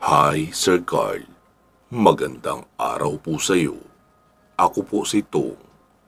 Hi, Sir Carl. Magandang araw po sa iyo. Ako po si Tong,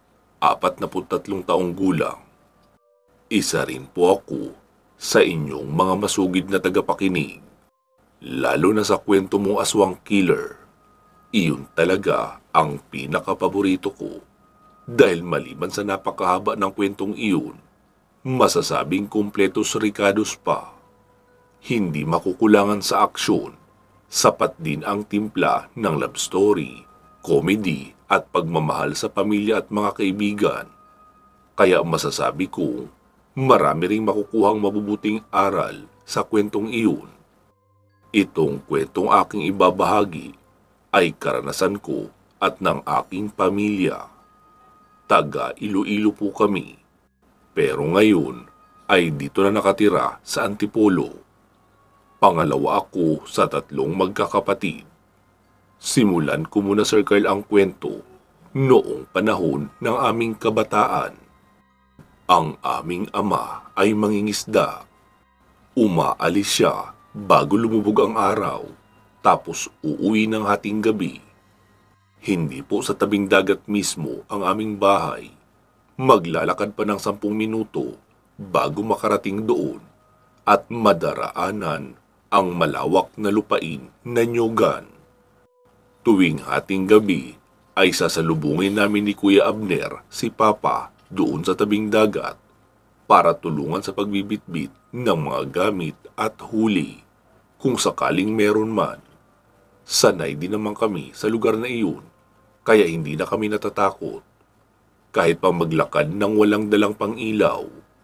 43 taong gulang. Isa rin po ako sa inyong mga masugid na tagapakinig. Lalo na sa kwento mong aswang killer. Iyon talaga ang pinakapaborito ko. Dahil maliban sa napakahaba ng kwentong iyon, masasabing kumpletos ricados pa. Hindi makukulangan sa aksyon. Sapat din ang timpla ng love story, comedy at pagmamahal sa pamilya at mga kaibigan. Kaya masasabi kong marami ring makukuhang mabubuting aral sa kwentong iyon. Itong kwentong aking ibabahagi ay karanasan ko at ng aking pamilya. Taga Iloilo po kami, pero ngayon ay dito na nakatira sa Antipolo. Pangalawa ako sa 3 magkakapatid. Simulan ko muna, Sir Carl, ang kwento noong panahon ng aming kabataan. Ang aming ama ay mangingisda. Umaalis siya bago lumubog ang araw, tapos uuwi ng hating gabi. Hindi po sa tabing dagat mismo ang aming bahay. Maglalakad pa ng 10 minuto bago makarating doon at madaraanan ang malawak na lupain na Nyogan. Tuwing hating gabi ay sasalubungin namin ni Kuya Abner si Papa doon sa tabing dagat para tulungan sa pagbibitbit ng mga gamit at huli kung sakaling meron man. Sanay din naman kami sa lugar na iyon, kaya hindi na kami natatakot. Kahit pa maglakad ng walang dalang pang-ilaw.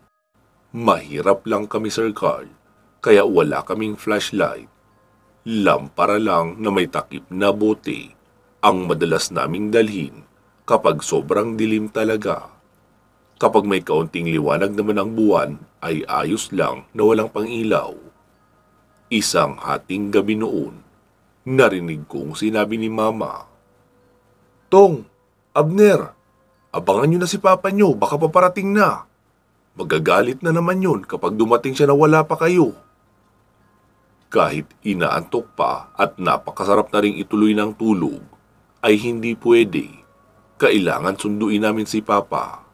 Mahirap lang kami, Sir Carl, kaya wala kaming flashlight. Lampara lang na may takip na bote ang madalas naming dalhin kapag sobrang dilim talaga. Kapag may kaunting liwanag naman ang buwan, ay ayos lang na walang pang-ilaw. Isang hating gabi noon, narinig kong sinabi ni Mama, "Tong, Abner, abangan nyo na si Papa nyo, baka paparating na. Magagalit na naman yun kapag dumating siya na wala pa kayo." Kahit inaantok pa at napakasarap na ring ituloy ng tulog, ay hindi pwede. Kailangan sunduin namin si Papa.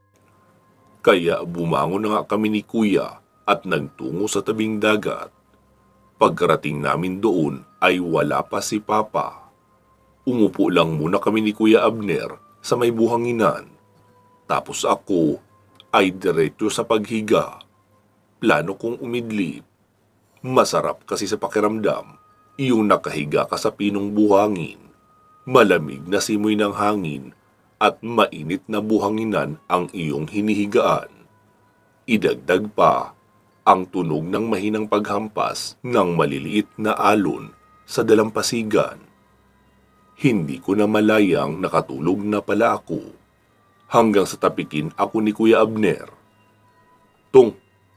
Kaya bumangon na nga kami ni Kuya at nagtungo sa tabing dagat. Pagkarating namin doon ay wala pa si Papa. Umupo lang muna kami ni Kuya Abner sa may buhanginan. Tapos ako ay diretso sa paghiga. Plano kong umidlip. Masarap kasi sa pakiramdam yung nakahiga ka sa pinong buhangin. Malamig na simoy ng hangin at mainit na buhanginan ang iyong hinihigaan. Idagdag pa ang tunog ng mahinang paghampas ng maliliit na alon sa dalampasigan. Hindi ko na malayang nakatulog na pala ako hanggang sa tapikin ako ni Kuya Abner. Tong,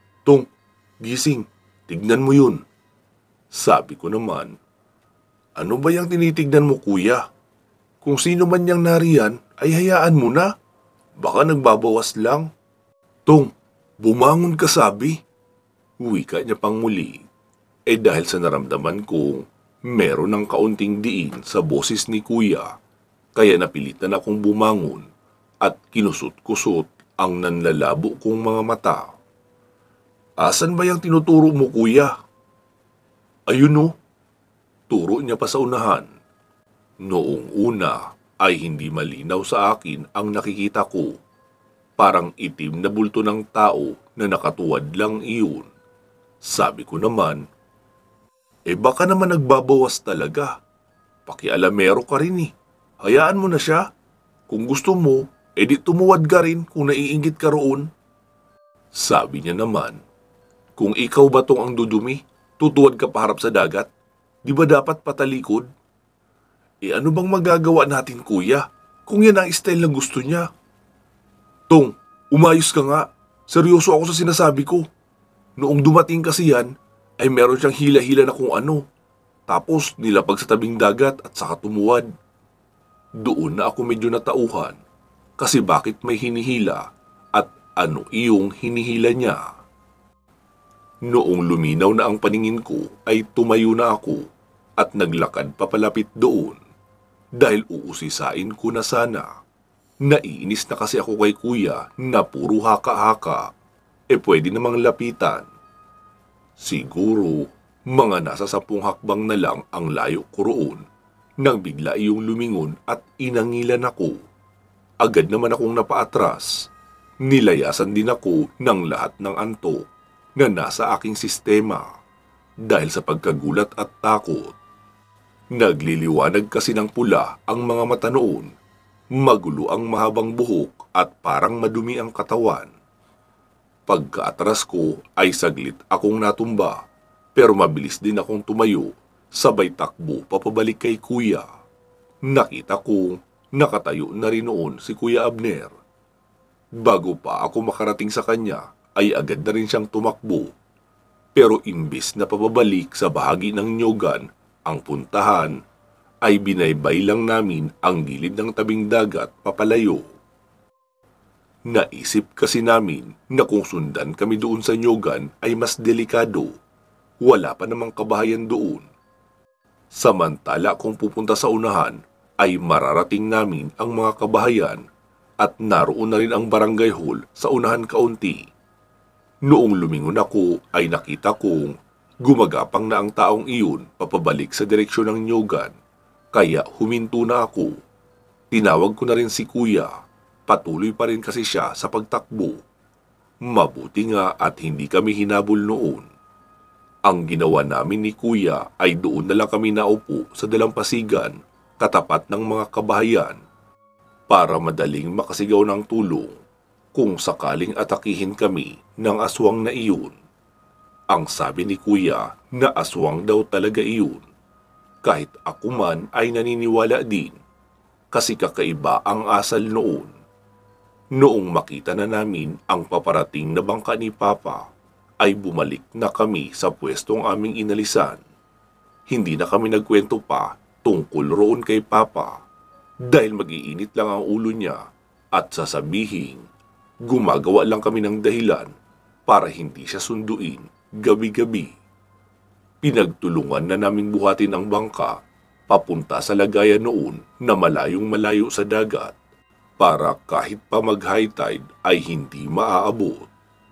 gising, tignan mo yun." Sabi ko naman, "Ano ba yung tinitignan mo, Kuya? Kung sino man yang nariyan ay hayaan mo na. Baka nagbabawas lang." "Tong, bumangon ka sabi." Wika niya pang muli. Dahil sa naramdaman kong meron ng kaunting diin sa boses ni Kuya, kaya napilitan akong bumangon at kinusot-kusot ang nanlalabo kong mga mata. "Asan ba yung tinuturo mo, Kuya?" "Ayun o." Turo niya pa sa unahan. Noong una ay hindi malinaw sa akin ang nakikita ko. Parang itim na bulto ng tao na nakatuwad lang iyon. Sabi ko naman, baka naman nagbabawas talaga. Pakialamero ka rin eh. Hayaan mo na siya. Kung gusto mo, di tumuwad ka rin kung naiinggit ka roon." Sabi niya naman, "Kung ikaw ba tong ang dudumi, tutuwad ka paharap sa dagat? Di ba dapat patalikod?" Ano bang magagawa natin, Kuya, kung yan ang style na gusto niya?" "Tong, umayos ka nga. Seryoso ako sa sinasabi ko. Noong dumating kasi yan, ay meron siyang hila-hila na kung ano. Tapos nilapag sa tabing dagat at saka tumuwad." Doon na ako medyo natauhan kasi bakit may hinihila at ano iyong hinihila niya. Noong luminaw na ang paningin ko ay tumayo na ako. at naglakad papalapit doon dahil uusisain ko na sana. Naiinis na kasi ako kay kuya na puro haka-haka. Pwede namang lapitan. Siguro, mga nasa 10 hakbang na lang ang layo ko roon nang bigla iyong lumingon at inangilan ako. Agad naman akong napaatras. Nilayasan din ako ng lahat ng antok na nasa aking sistema dahil sa pagkagulat at takot. Nagliliwanag kasi ng pula ang mga mata noon, magulo ang mahabang buhok at parang madumi ang katawan. Pagkaatras ko ay saglit akong natumba pero mabilis din akong tumayo sabay takbo papabalik kay kuya. Nakita kong nakatayo na rin noon si Kuya Abner. Bago pa ako makarating sa kanya ay agad na rin siyang tumakbo. Pero imbis na papabalik sa bahagi ng Nyogan ang puntahan, ay binaybay lang namin ang gilid ng tabing dagat papalayo. Naisip kasi namin na kung sundan kami doon sa Nyogan ay mas delikado. Wala pa namang kabahayan doon. Samantala kung pupunta sa unahan ay mararating namin ang mga kabahayan at naroon na rin ang barangay hall sa unahan kaunti. Noong lumingon ako ay nakita kong gumagapang na ang taong iyon papabalik sa direksyon ng Nyogan, kaya huminto na ako. Tinawag ko na rin si kuya. Patuloy pa rin kasi siya sa pagtakbo. Mabuti nga at hindi kami hinabol noon. Ang ginawa namin ni kuya ay doon na lang kami naupo sa dalampasigan katapat ng mga kabahayan para madaling makasigaw ng tulong kung sakaling atakihin kami ng aswang na iyon. Ang sabi ni kuya na aswang daw talaga iyon. Kahit ako man ay naniniwala din kasi kakaiba ang asal noon. Noong makita na namin ang paparating na bangka ni Papa, ay bumalik na kami sa pwestong aming inalisan. Hindi na kami nagkwento pa tungkol roon kay Papa dahil mag-iinit lang ang ulo niya at sasabihin, gumagawa lang kami ng dahilan para hindi siya sunduin gabi-gabi. Pinagtulungan na naming buhatin ang bangka papunta sa lagayan noon na malayong malayo sa dagat, para kahit pa mag-high tide ay hindi maaabot.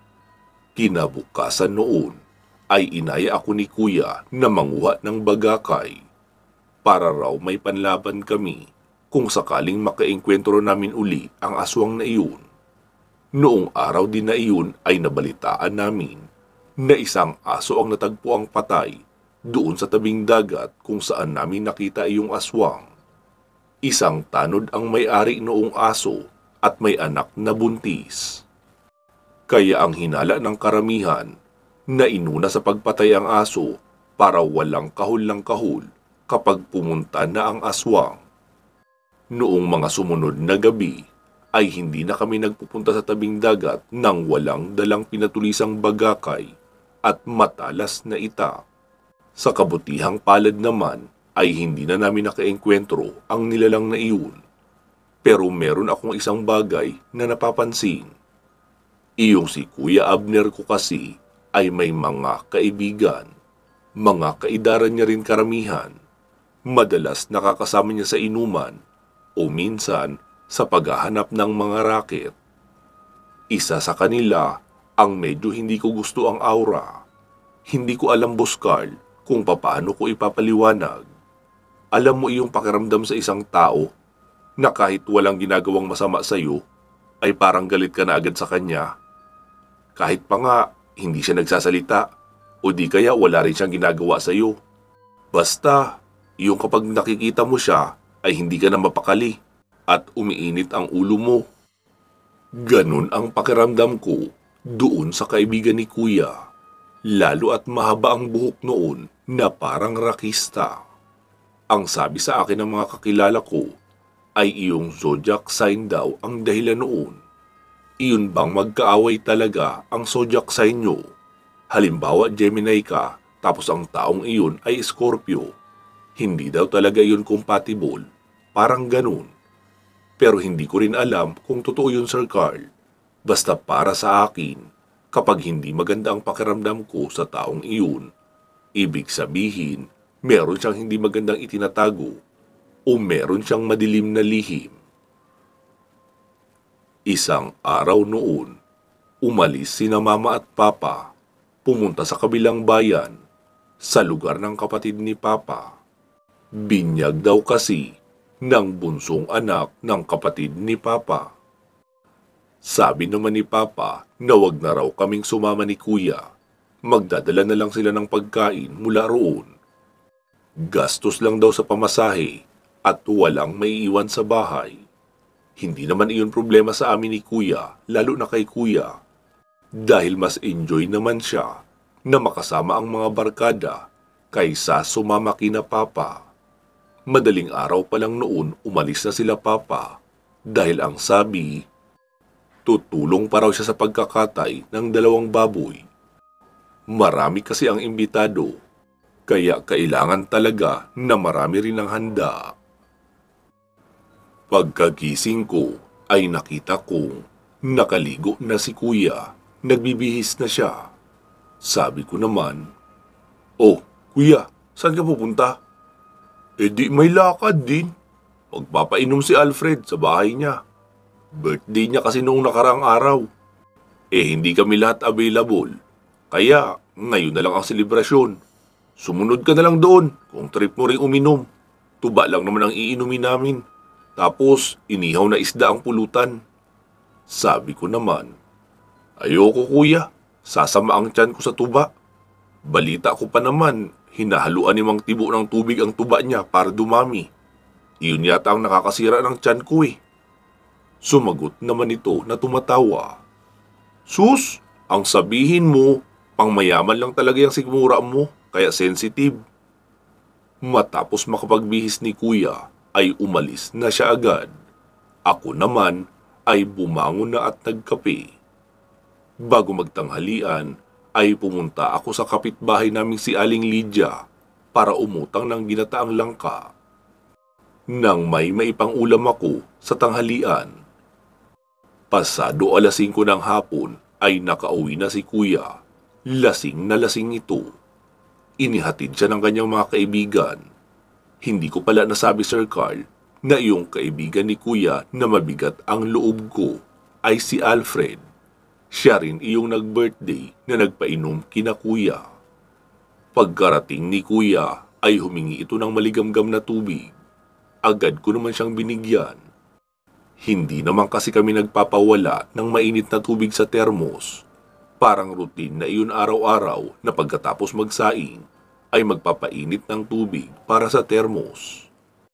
Kinabukasan noon ay inaya ako ni kuya na manguha ng bagakay para raw may panlaban kami kung sakaling makaengkwentro namin uli ang aswang na iyon. Noong araw din na iyon ay nabalitaan namin na isang aso ang natagpo ang patay doon sa tabing dagat kung saan namin nakita iyong aswang. Isang tanod ang may-ari noong aso at may anak na buntis. Kaya ang hinala ng karamihan na inuna sa pagpatay ang aso para walang kahul ng kahul kapag pumunta na ang aswang. Noong mga sumunod na gabi ay hindi na kami nagpupunta sa tabing dagat nang walang dalang pinatulisang bagakay at matalas na itak. Sa kabutihang palad naman ay hindi na namin nakaengkwentro ang nilalang na iyon. Pero meron akong isang bagay na napapansin. Iyong si Kuya Abner ko kasi ay may mga kaibigan. Mga kaidaran niya rin karamihan. Madalas nakakasama niya sa inuman o minsan sa paghahanap ng mga raket. Isa sa kanila ang medyo hindi ko gusto ang aura. Hindi ko alam, Boss Carl, kung paano ko ipapaliwanag. Alam mo iyong pakiramdam sa isang tao na kahit walang ginagawang masama sa iyo, ay parang galit ka na agad sa kanya. Kahit pa nga, hindi siya nagsasalita o di kaya wala rin siyang ginagawa sa iyo. Basta, yung kapag nakikita mo siya, ay hindi ka na mapakali at umiinit ang ulo mo. Ganun ang pakiramdam ko doon sa kaibigan ni Kuya. Lalo at mahaba ang buhok noon na parang rakista. Ang sabi sa akin ng mga kakilala ko ay iyong zodiac sign daw ang dahilan noon. Iyon bang magkaaway talaga ang zodiac sign nyo? Halimbawa Gemini ka tapos ang taong iyon ay Scorpio. Hindi daw talaga iyon compatible. Parang ganun. Pero hindi ko rin alam kung totoo yun, Sir Carl. Basta para sa akin, kapag hindi maganda ang pakiramdam ko sa taong iyon, ibig sabihin, meron siyang hindi magandang itinatago o meron siyang madilim na lihim. Isang araw noon, umalis sina mama at papa, pumunta sa kabilang bayan, sa lugar ng kapatid ni papa. Binyag daw kasi ng bunsong anak ng kapatid ni papa. Sabi naman ni papa na wag na raw kaming sumama ni kuya. Magdadala na lang sila ng pagkain mula roon. Gastos lang daw sa pamasahe at walang maiiwan sa bahay. Hindi naman iyon problema sa amin ni kuya, lalo na kay kuya. Dahil mas enjoy naman siya na makasama ang mga barkada kaysa sumama kina papa. Madaling araw pa lang noon umalis na sila papa dahil ang sabi, tutulong pa raw siya sa pagkakatay ng 2 baboy. Marami kasi ang imbitado, kaya kailangan talaga na marami rin ang handa. Pagkagising ko ay nakita kong nakaligo na si kuya, nagbibihis na siya. Sabi ko naman, "Oh, kuya, saan ka pupunta?" "Eh di may lakad din. Magpapainom si Alfred sa bahay niya. Birthday niya kasi noong nakaraang araw. Eh hindi kami lahat available. Kaya ngayon na lang ang selebrasyon. Sumunod ka na lang doon kung trip mo ring uminom. Tuba lang naman ang iinumin namin. Tapos inihaw na isda ang pulutan." Sabi ko naman, "Ayoko kuya, sasama ang tiyan ko sa tuba. Balita ko pa naman, hinahaluan ni Mang Tibo ng tubig ang tuba niya para dumami. Iyon yata ang nakakasira ng tiyan ko eh." Sumagot naman ito na tumatawa, "Sus, ang sabihin mo, pangmayaman lang talaga yung sikmura mo, kaya sensitive." Matapos makapagbihis ni kuya, ay umalis na siya agad. Ako naman ay bumangon na at nagkape. Bago magtanghalian, ay pumunta ako sa kapitbahay naming si Aling Lydia para umutang ng ginataang langka. Nang may maipangulam ako sa tanghalian, pasado 5:00 ng hapon ay nakauwi na si kuya. Lasing na lasing ito. Inihatid siya ng kanyang mga kaibigan. Hindi ko pala nasabi, Sir Carl, na iyong kaibigan ni kuya na mabigat ang loob ko ay si Alfred. Siya rin iyong nag-birthday na nagpainom kina kuya. Pagkarating ni kuya ay humingi ito ng maligamgam na tubig. Agad ko naman siyang binigyan. Hindi naman kasi kami nagpapawala ng mainit na tubig sa termos. Parang routine na iyon araw-araw na pagkatapos magsaing ay magpapainit ng tubig para sa termos.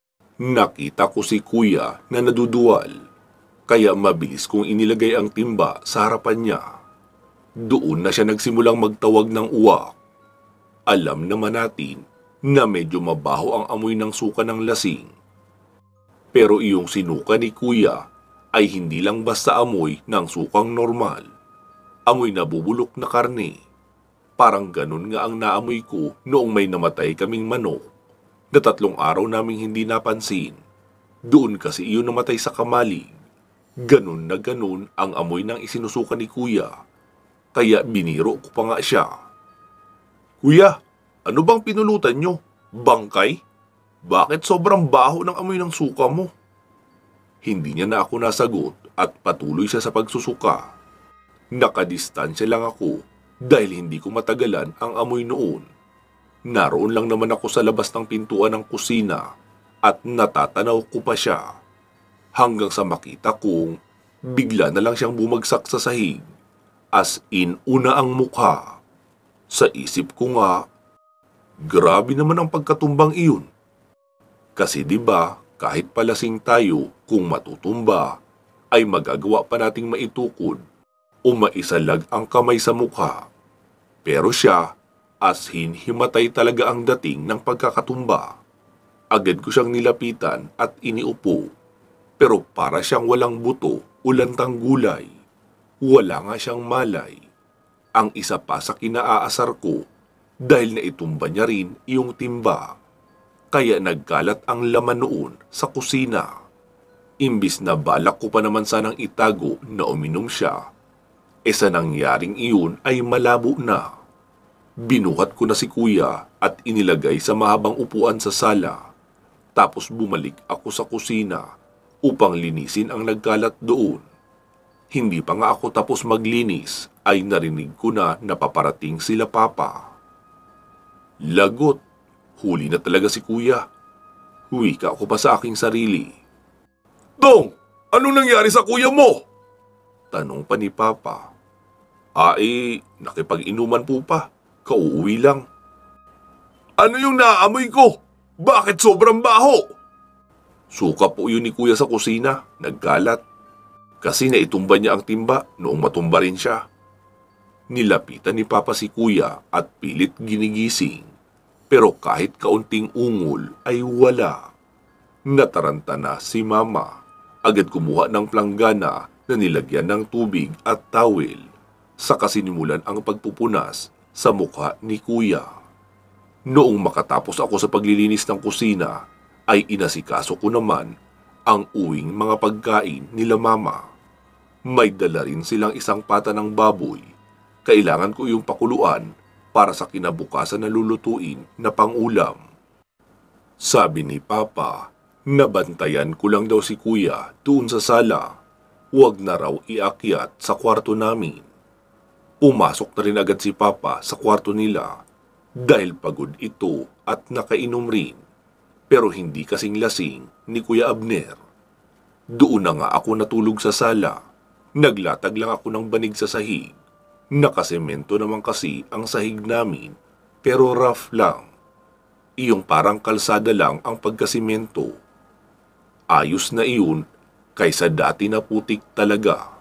Nakita ko si kuya na naduduwal, kaya mabilis kong inilagay ang timba sa harapan niya. Doon na siya nagsimulang magtawag ng uwak. Alam naman natin na medyo mabaho ang amoy ng suka ng lasing. Pero iyong sinuka ni kuya ay hindi lang basta amoy ng sukang normal. Amoy nabubulok na karne. Parang ganun nga ang naamoy ko noong may namatay kaming manok na 3 araw naming hindi napansin. Doon kasi iyon namatay sa kamalig. Ganun na ganun ang amoy ng isinusuka ni kuya. Kaya biniro ko pa nga siya. "Kuya, ano bang pinulutan nyo? Bangkay? Bakit sobrang baho ng amoy ng suka mo?" Hindi niya na ako nasagot at patuloy siya sa pagsusuka. Nakadistansya lang ako dahil hindi ko matagalan ang amoy noon. Naroon lang naman ako sa labas ng pintuan ng kusina at natatanaw ko pa siya. Hanggang sa makita kong bigla na lang siyang bumagsak sa sahig. As in, una ang mukha. Sa isip ko nga, grabe naman ang pagkatumbang iyon. Kasi 'di ba, kahit palasing tayo, kung matutumba, ay magagawa pa nating maitukod o maisalag ang kamay sa mukha. Pero siya, as in himatay talaga ang dating ng pagkakatumba. Agad ko siyang nilapitan at iniupo. Pero para siyang walang buto o lantang gulay. Wala nga siyang malay. Ang isa pa sa kinaaasar ko dahil naitumba niya rin iyong timba. Kaya nagkalat ang laman noon sa kusina. Imbis na balak ko pa naman sanang itago na uminom siya, sa nangyaring iyon ay malabo na. Binuhat ko na si kuya at inilagay sa mahabang upuan sa sala. Tapos bumalik ako sa kusina upang linisin ang nagkalat doon. Hindi pa nga ako tapos maglinis ay narinig ko na napaparating sila papa. Lagot, huli na talaga si kuya. Huwika ako pa sa aking sarili. Dong, anong nangyari sa kuya mo? Tanong pa ni papa. Nakipag-inuman po pa. Kauuwi lang. Ano yung naamoy ko? Bakit sobrang baho? Suka po yun ni kuya sa kusina, nagkalat. Kasi naitumba niya ang timba noong matumba rin siya. Nilapitan ni papa si kuya at pilit ginigising. Pero kahit kaunting ungol ay wala. Nataranta na si mama. Agad kumuha ng planggana na nilagyan ng tubig at tawel. Saka sinimulan ang pagpupunas sa mukha ni kuya. Noong makatapos ako sa paglilinis ng kusina, ay inasikaso ko naman ang uwing mga pagkain nila mama. May dala rin silang isang pata ng baboy. Kailangan ko yung pakuluan para sa kinabukasan na lulutuin na pangulam. Sabi ni papa, nabantayan ko lang daw si kuya doon sa sala. Huwag na raw iakyat sa kwarto namin. Pumasok na rin agad si papa sa kwarto nila dahil pagod ito at nakainom rin, pero hindi kasing lasing ni Kuya Abner. Doon na nga ako natulog sa sala. Naglatag lang ako ng banig sa sahig. Nakasemento naman kasi ang sahig namin, pero rough lang. Iyong parang kalsada lang ang pagkasimento. Ayos na iyon kaysa dati na putik talaga.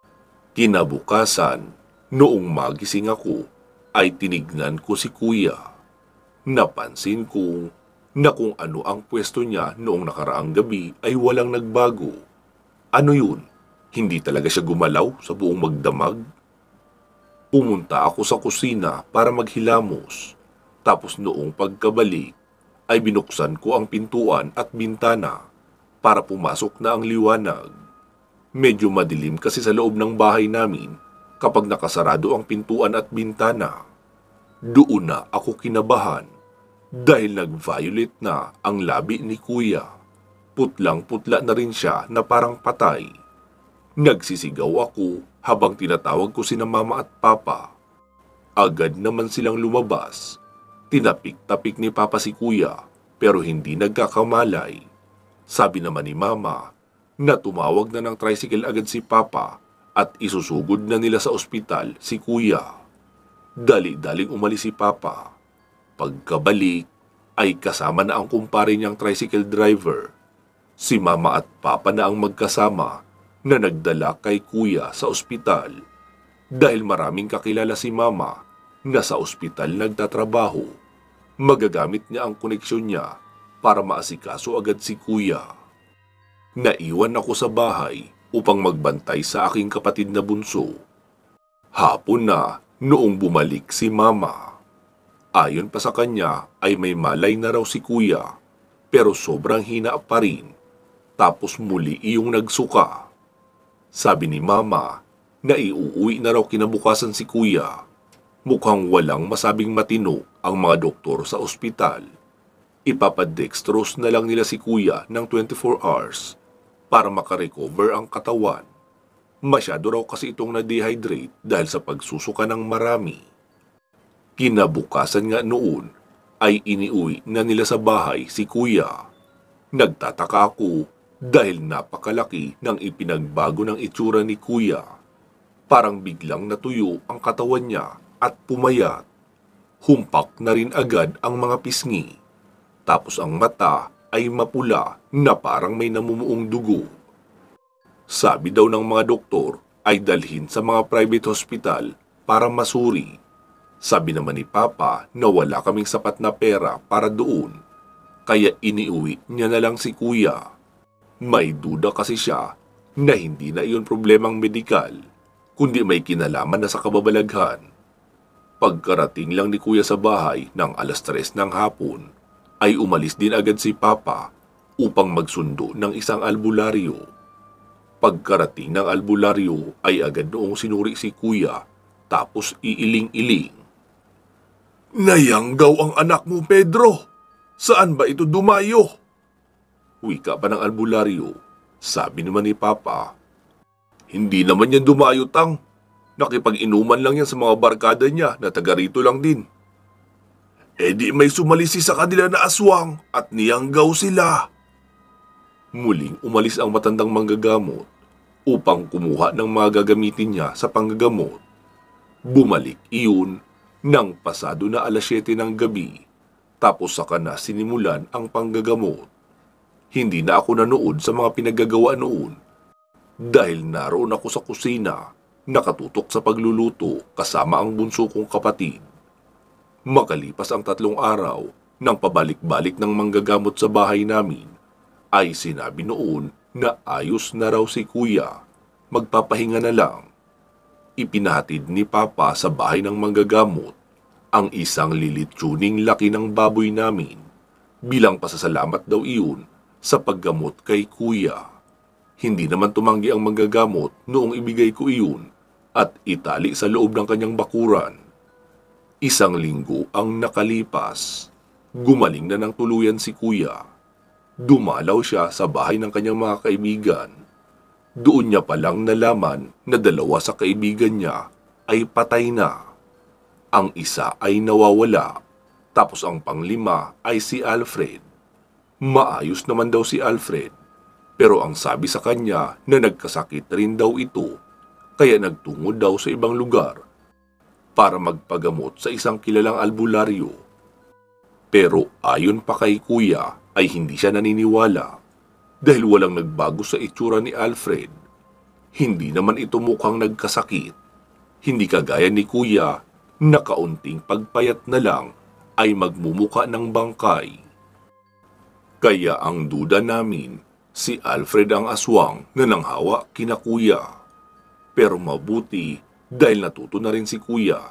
Kinabukasan, noong magising ako, ay tinignan ko si kuya. Napansin ko na kung ano ang pwesto niya noong nakaraang gabi ay walang nagbago. Ano yun? Hindi talaga siya gumalaw sa buong magdamag? Pumunta ako sa kusina para maghilamos. Tapos noong pagkabalik, ay binuksan ko ang pintuan at bintana para pumasok na ang liwanag. Medyo madilim kasi sa loob ng bahay namin kapag nakasarado ang pintuan at bintana. Doon na ako kinabahan dahil nag-violet na ang labi ni kuya. Putlang-putla na rin siya na parang patay. Nagsisigaw ako habang tinatawag ko sina mama at papa. Agad naman silang lumabas. Tinapik-tapik ni papa si kuya pero hindi nagkakamalay. Sabi naman ni mama na tumawag na ng tricycle agad si papa at isusugod na nila sa ospital si kuya. Dali-daling umalis si papa. Pagkabalik ay kasama na ang kumpare niyang tricycle driver. Si mama at papa na ang magkasama na nagdala kay kuya sa ospital. Dahil maraming kakilala si mama na sa ospital nagtatrabaho, magagamit niya ang koneksyon niya para maasikaso agad si kuya. Naiwan ako sa bahay upang magbantay sa aking kapatid na bunso. Hapon na noong bumalik si mama. Ayon pa sa kanya ay may malay na raw si kuya pero sobrang hina pa rin. Tapos muli iyong nagsuka. Sabi ni mama na iuuwi na raw kinabukasan si kuya. Mukhang walang masabing matino ang mga doktor sa ospital. Ipapadextrose na lang nila si kuya ng 24 hours para makarecover ang katawan. Masyado raw kasi itong na-dehydrate dahil sa pagsusuka ng marami. Kinabukasan nga noon ay iniuwi na nila sa bahay si kuya. Nagtataka ako dahil napakalaki ng ipinagbago ng itsura ni kuya. Parang biglang natuyo ang katawan niya at pumayat. Humpak na rin agad ang mga pisngi. Tapos ang mata ay mapula na parang may namumuong dugo. Sabi daw ng mga doktor ay dalhin sa mga private hospital para masuri. Sabi naman ni Papa na wala kaming sapat na pera para doon, kaya iniuwi niya na lang si kuya. May duda kasi siya na hindi na iyon problemang medikal, kundi may kinalaman na sa kababalaghan. Pagkarating lang ni kuya sa bahay ng 3:00 ng hapon, ay umalis din agad si Papa upang magsundo ng isang albularyo. Pagkarating ng albularyo ay agad noong sinuri si kuya tapos iiling-iling. Nayanggaw ang anak mo, Pedro. Saan ba ito dumayo? Wika pa ng albularyo. Sabi naman ni Papa, hindi naman yan dumayo, Tang. Nakipag-inuman lang yan sa mga barkada niya na taga rito lang din. E di may sumalisi sa kanila na aswang at niyanggaw sila. Muling umalis ang matandang manggagamot upang kumuha ng mga gagamitin niya sa panggagamot. Bumalik iyon nang pasado na 7:00 ng gabi, tapos saka na sinimulan ang panggagamot. Hindi na ako nanood sa mga pinaggagawa noon dahil naroon ako sa kusina, nakatutok sa pagluluto kasama ang bunso kong kapatid. Makalipas ang 3 araw nang pabalik-balik ng manggagamot sa bahay namin, ay sinabi noon na ayos na raw si Kuya, magpapahinga na lang. Ipinahatid ni Papa sa bahay ng manggagamot ang isang lilitsuning laki ng baboy namin bilang pasasalamat daw iyon sa paggamot kay Kuya. Hindi naman tumanggi ang manggagamot noong ibigay ko iyon at itali sa loob ng kanyang bakuran. 1 linggo ang nakalipas. Gumaling na ng tuluyan si Kuya. Dumalaw siya sa bahay ng kanyang mga kaibigan. Doon niya palang nalaman na 2 sa kaibigan niya ay patay na. Ang isa ay nawawala, tapos ang pang-5 ay si Alfred. Maayos naman daw si Alfred, pero ang sabi sa kanya na nagkasakit rin daw ito, kaya nagtungo daw sa ibang lugar para magpagamot sa isang kilalang albularyo. Pero ayon pa kay Kuya ay hindi siya naniniwala dahil walang nagbago sa itsura ni Alfred. Hindi naman ito mukhang nagkasakit. Hindi kagaya ni Kuya na kaunting pagpayat na lang ay magmumuka ng bangkay. Kaya ang duda namin, si Alfred ang aswang na nanghawa kina Kuya. Pero mabuti dahil natuto na rin si Kuya.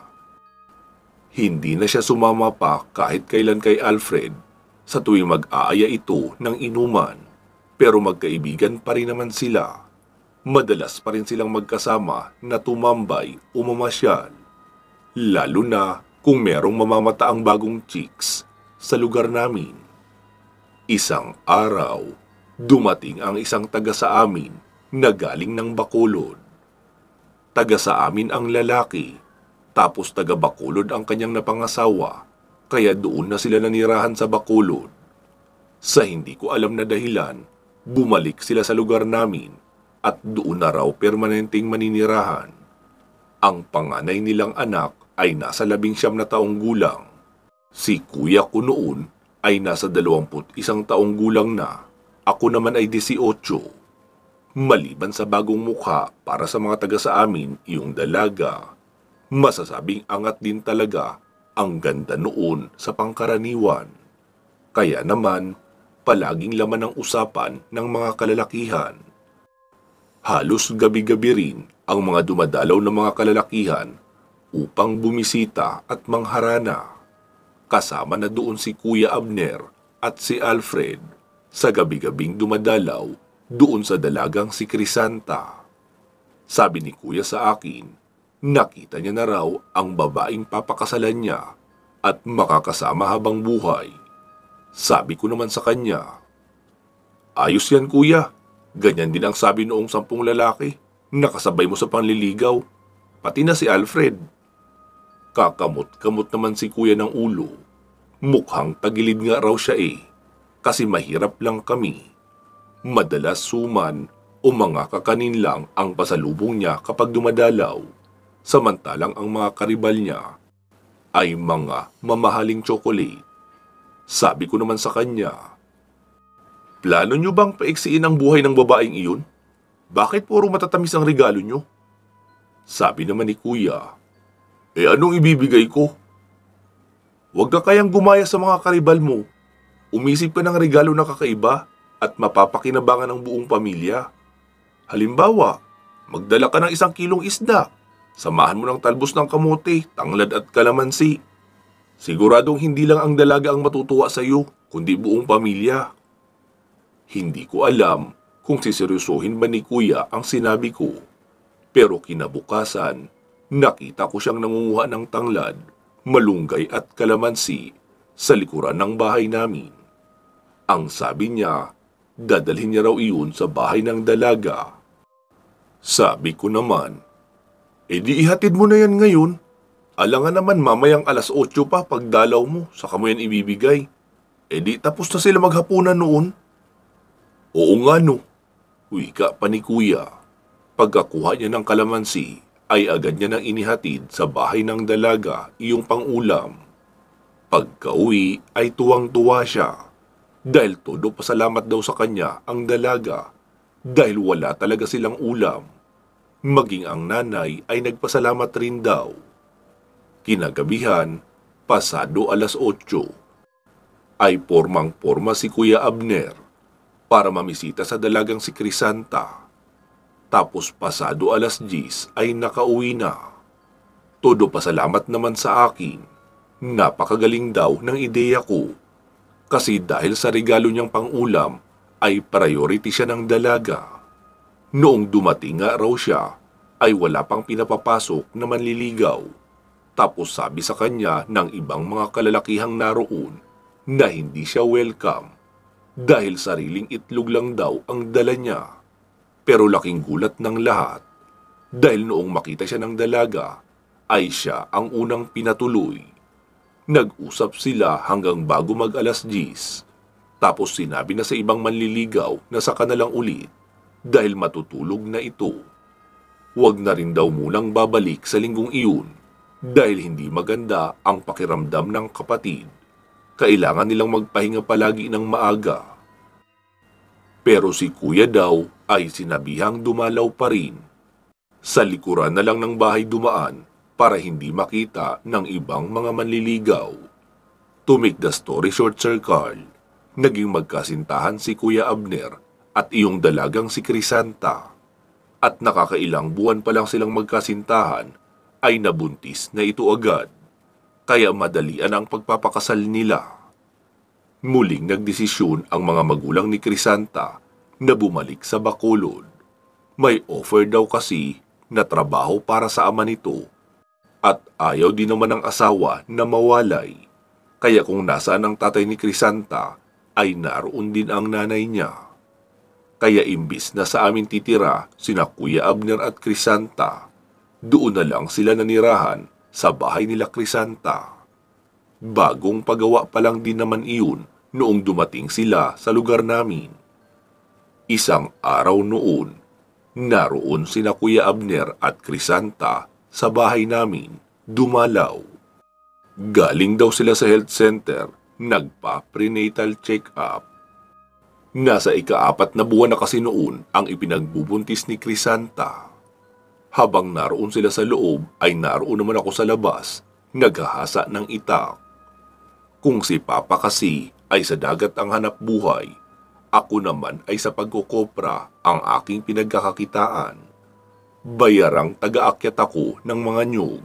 Hindi na siya sumama pa kahit kailan kay Alfred sa tuwing mag-aaya ito ng inuman, pero magkaibigan pa rin naman sila. Madalas pa rin silang magkasama na tumambay o mamasyal, lalo na kung merong mamamataang bagong chicks sa lugar namin. Isang araw, dumating ang isang taga sa amin na galing ng Bacolod. Taga sa amin ang lalaki, tapos taga Bacolod ang kanyang napangasawa, kaya doon na sila nanirahan sa Bacolod. Sa hindi ko alam na dahilan, bumalik sila sa lugar namin at doon na raw permanenteng maninirahan. Ang panganay nilang anak ay nasa 19 na taong gulang. Si Kuya ko noon ay nasa 21 taong gulang na. Ako naman ay 18. Maliban sa bagong mukha para sa mga taga sa amin, yung dalaga, masasabing angat din talaga ang ganda noon sa pangkaraniwan. Kaya naman, palaging laman ng usapan ng mga kalalakihan. Halos gabi-gabi rin ang mga dumadalaw ng mga kalalakihan upang bumisita at mangharana. Kasama na doon si Kuya Abner at si Alfred sa gabi-gabing dumadalaw doon sa dalagang si Crisanta. Sabi ni Kuya sa akin, nakita niya na raw ang babaeng papakasalan niya at makakasama habang buhay. Sabi ko naman sa kanya, ayos yan Kuya, ganyan din ang sabi noong 10 lalaki, nakasabay mo sa panliligaw, pati na si Alfred. Kakamot-kamot naman si Kuya ng ulo. Mukhang tagilid nga raw siya kasi mahirap lang kami. Madalas suman o mga kakanin lang ang pasalubong niya kapag dumadalaw, samantalang ang mga karibal niya ay mga mamahaling tsokolate. Sabi ko naman sa kanya, plano niyo bang paiksiin ang buhay ng babaeng iyon? Bakit puro matatamis ang regalo niyo? Sabi naman ni Kuya, anong ibibigay ko? Huwag ka kayang gumaya sa mga karibal mo. Umisip ka ng regalo na kakaiba at mapapakinabangan ng buong pamilya. Halimbawa, magdala ka ng 1 kilong isda. Samahan mo ng talbos ng kamote, tanglad at kalamansi. Siguradong hindi lang ang dalaga ang matutuwa sa iyo, kundi buong pamilya. Hindi ko alam kung siseryosohin ba ni Kuya ang sinabi ko. Pero kinabukasan, nakita ko siyang nangunguha ng tanglad malunggay at kalamansi sa likuran ng bahay namin. Ang sabi niya, dadalhin niya raw iyon sa bahay ng dalaga. Sabi ko naman, di ihatid mo na yan ngayon. Alangan naman mamayang 8:00 pa pagdalaw mo, saka mo yan ibibigay. Di tapos na sila maghapunan noon. Oo nga no, wika pa ni kuya. Pagkakuha niya ng kalamansi, ay agad niya nang inihatid sa bahay ng dalaga iyong pangulam. Pagka-uwi ay tuwang-tuwa siya dahil todo pasalamat daw sa kanya ang dalaga dahil wala talaga silang ulam. Maging ang nanay ay nagpasalamat rin daw. Kinagabihan, pasado 8:00, ay pormang-porma si Kuya Abner para mamisita sa dalagang si Crisanta. Tapos pasado 10:00 ay nakauwi na. Todo pasalamat naman sa akin. Napakagaling daw ng ideya ko. Kasi dahil sa regalo niyang pangulam, ay priority siya ng dalaga. Noong dumating nga raw siya, ay wala pang pinapapasok na manliligaw. Tapos sabi sa kanya ng ibang mga kalalakihang naroon na hindi siya welcome dahil sariling itlog lang daw ang dala niya. Pero laking gulat ng lahat dahil noong makita siya ng dalaga, ay siya ang unang pinatuloy. Nag-usap sila hanggang bago mag-10:00. Tapos sinabi na sa ibang manliligaw na saka na lang ulit dahil matutulog na ito. Huwag na rin daw munang babalik sa linggong iyon dahil hindi maganda ang pakiramdam ng kapatid. Kailangan nilang magpahinga palagi ng maaga. Pero si kuya daw ay sinabihang dumalaw pa rin. Sa likuran na lang ng bahay dumaan para hindi makita ng ibang mga manliligaw. To make the story short, Sir Carl, naging magkasintahan si Kuya Abner at iyong dalagang si Crisanta. At nakakailang buwan pa lang silang magkasintahan ay nabuntis na ito agad. Kaya madalian ang pagpapakasal nila. Muling nagdesisyon ang mga magulang ni Crisanta na bumalik sa Bacolod. May offer daw kasi na trabaho para sa ama nito. At ayaw din naman ng asawa na mawalay. Kaya kung nasaan ang tatay ni Crisanta, ay naroon din ang nanay niya. Kaya imbis na sa amin titira sina Kuya Abner at Crisanta, doon na lang sila nanirahan sa bahay nila Crisanta. Bagong pagawa pa lang din naman iyon noong dumating sila sa lugar namin. Isang araw noon, naroon sina Kuya Abner at Crisanta sa bahay namin, dumalaw. Galing daw sila sa health center, nagpa-prenatal check-up. Nasa ika-4 na buwan na kasi noon ang ipinagbubuntis ni Crisanta. Habang naroon sila sa loob, ay naroon naman ako sa labas, naghahasa ng itak. Kung si Papa kasi ay sa dagat ang hanap buhay, ako naman ay sa pagkukopra ang aking pinagkakakitaan. Bayarang taga-akyat ako ng mga nyug.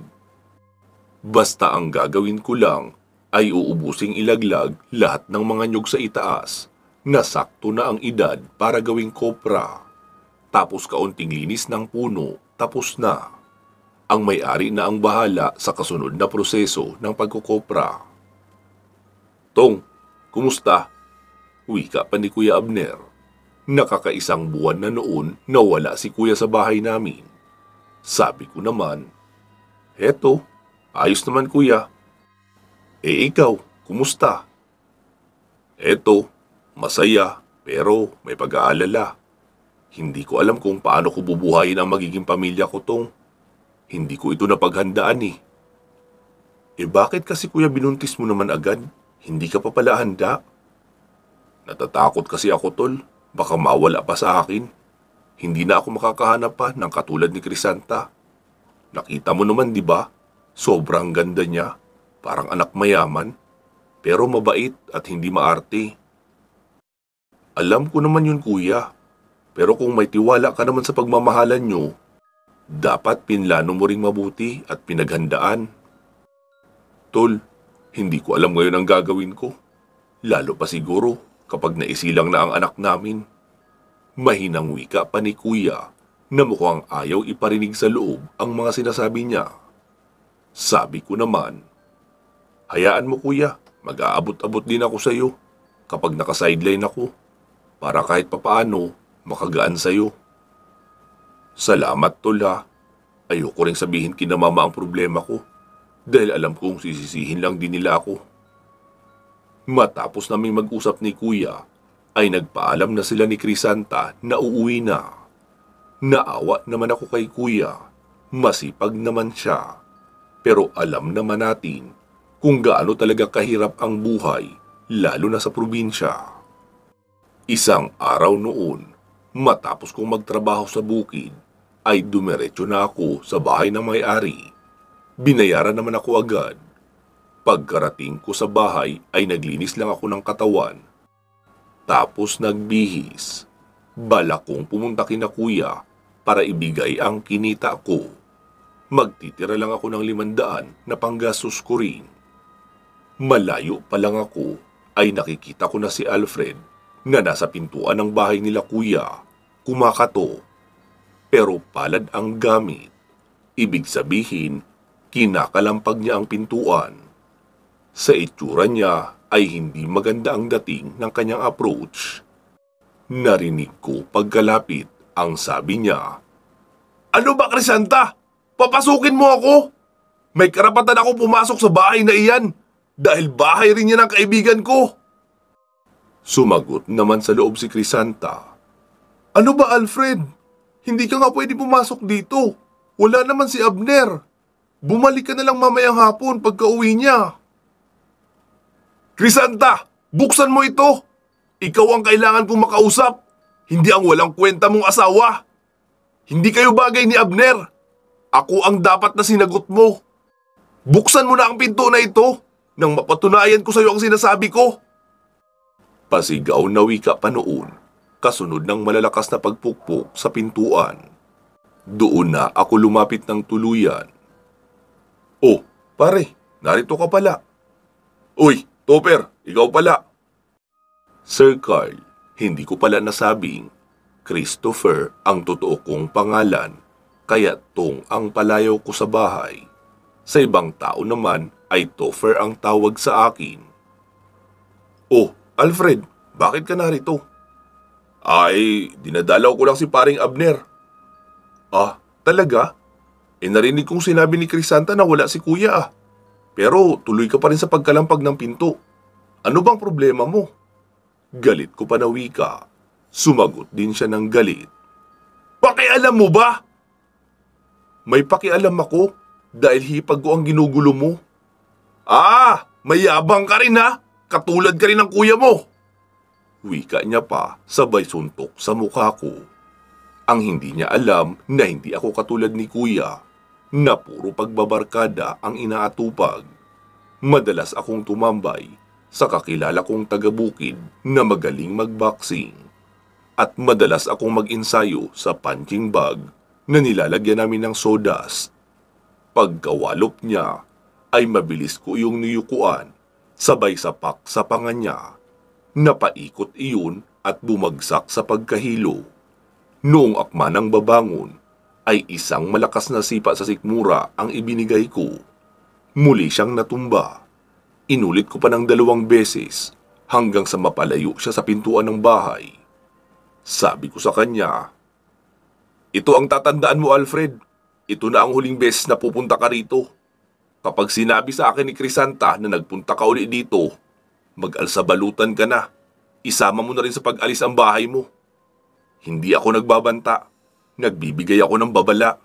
Basta ang gagawin ko lang ay uubusing ilaglag lahat ng mga nyug sa itaas na sakto na ang edad para gawing kopra. Tapos kaunting linis ng puno, tapos na. Ang may-ari na ang bahala sa kasunod na proseso ng pagkukopra. Tong, kumusta? Wika pa ni Kuya Abner. Nakakaisang buwan na noon na wala si kuya sa bahay namin. Sabi ko naman, "Heto, ayos naman kuya." Ikaw, kumusta?" "Eto, masaya, pero may pag-aalala. Hindi ko alam kung paano ko bubuhayin ang magiging pamilya ko, Tong. Hindi ko ito napaghandaan eh." Bakit kasi kuya binuntis mo naman agad? Hindi ka pa pala handa?" "Natatakot kasi ako, Tol. Baka mawala pa sa akin. Hindi na ako makakahanap pa ng katulad ni Crisanta. Nakita mo naman, di ba? Sobrang ganda niya. Parang anak mayaman. Pero mabait at hindi maarte." "Alam ko naman yun, kuya. Pero kung may tiwala ka naman sa pagmamahalan nyo, dapat pinlano mo ring mabuti at pinaghandaan." "Tol, hindi ko alam ngayon ang gagawin ko. Lalo pa siguro kapag naisilang na ang anak namin." Mahinang wika pa ni kuya na mukhang ayaw iparinig sa loob ang mga sinasabi niya. Sabi ko naman, Hayaan mo kuya, mag-aabot-abot din ako sa'yo kapag naka-sideline ako para kahit papaano makagaan sa'yo. Salamat tol ha. Ayoko ring sabihin kina mama ang problema ko dahil alam kong sisisihin lang din nila ako. Matapos naming mag-usap ni kuya, ay nagpaalam na sila ni Crisanta na uuwi na. Naawa naman ako kay kuya, masipag naman siya. Pero alam naman natin kung gaano talaga kahirap ang buhay, lalo na sa probinsya. Isang araw noon, matapos kong magtrabaho sa bukid, ay dumiretso na ako sa bahay ng may-ari. Binayaran naman ako agad. Pagkarating ko sa bahay ay naglinis lang ako ng katawan. Tapos nagbihis. Balak kong pumunta kina kuya para ibigay ang kinita ko. Magtitira lang ako ng 500 na panggastos ko rin. Malayo pa lang ako ay nakikita ko na si Alfred na nasa pintuan ng bahay nila kuya, kumakato. Pero palad ang gamit. Ibig sabihin, kinakalampag niya ang pintuan. Sa itsura niya ay hindi maganda ang dating ng kanyang approach. Narinig ko pagkalapit ang sabi niya, "Ano ba, Crisanta? Papasukin mo ako? May karapatan ako pumasok sa bahay na iyan dahil bahay rin yan ng kaibigan ko." Sumagot naman sa loob si Crisanta, "Ano ba, Alfred? Hindi ka nga pwede pumasok dito. Wala naman si Abner. Bumalik ka na lang mamayang hapon pagka-uwi niya." "Crisanta, buksan mo ito! Ikaw ang kailangan kong makausap, hindi ang walang kwenta mong asawa. Hindi kayo bagay ni Abner. Ako ang dapat na sinagot mo. Buksan mo na ang pinto na ito nang mapatunayan ko sa iyo ang sinasabi ko." Pasigaw na wika pa noon, kasunod ng malalakas na pagpukpok sa pintuan. Doon na ako lumapit ng tuluyan. "Oh, pare, narito ka pala." "Uy, Topper, ikaw pala." Sir Carl, hindi ko pala nasabing Christopher ang totoo kong pangalan, kaya Tong ang palayaw ko sa bahay. Sa ibang tao naman ay Topher ang tawag sa akin. "Oh, Alfred, bakit ka narito?" "Ay, dinadalaw ko lang si paring Abner." "Ah, talaga? Narinig kong sinabi ni Crisanta na wala si kuya ah. Pero tuloy ka pa rin sa pagkalampag ng pinto. Ano bang problema mo?" Galit ko pa na wika. Sumagot din siya ng galit. "Pakialam mo ba?" "May pakialam ako dahil hipag ko ang ginugulo mo." "Ah, mayabang ka rin ha? Katulad ka rin ng kuya mo." Wika niya pa sabay suntok sa mukha ko. Ang hindi niya alam na hindi ako katulad ni kuya na puro pagbabarkada ang inaatupag. Madalas akong tumambay sa kakilala kong taga-bukid na magaling magboxing. At madalas akong mag-ensayo sa punching bag na nilalagyan namin ng sawdust. Pagkawalop niya ay mabilis ko iyong niyukuan sabay sapak sa panga niya. Napaikot iyon at bumagsak sa pagkahilo. Noong akma ng babangon, ay isang malakas na sipa sa sikmura ang ibinigay ko. Muli siyang natumba. Inulit ko pa ng 2 beses hanggang sa mapalayo siya sa pintuan ng bahay. Sabi ko sa kanya, "Ito ang tatandaan mo, Alfred. Ito na ang huling beses na pupunta ka rito. Kapag sinabi sa akin ni Crisanta na nagpunta ka uli dito, mag-alsabalutan ka na. Isama mo na rin sa pag-alis ang bahay mo. Hindi ako nagbabanta. Nagbibigay ako ng babala."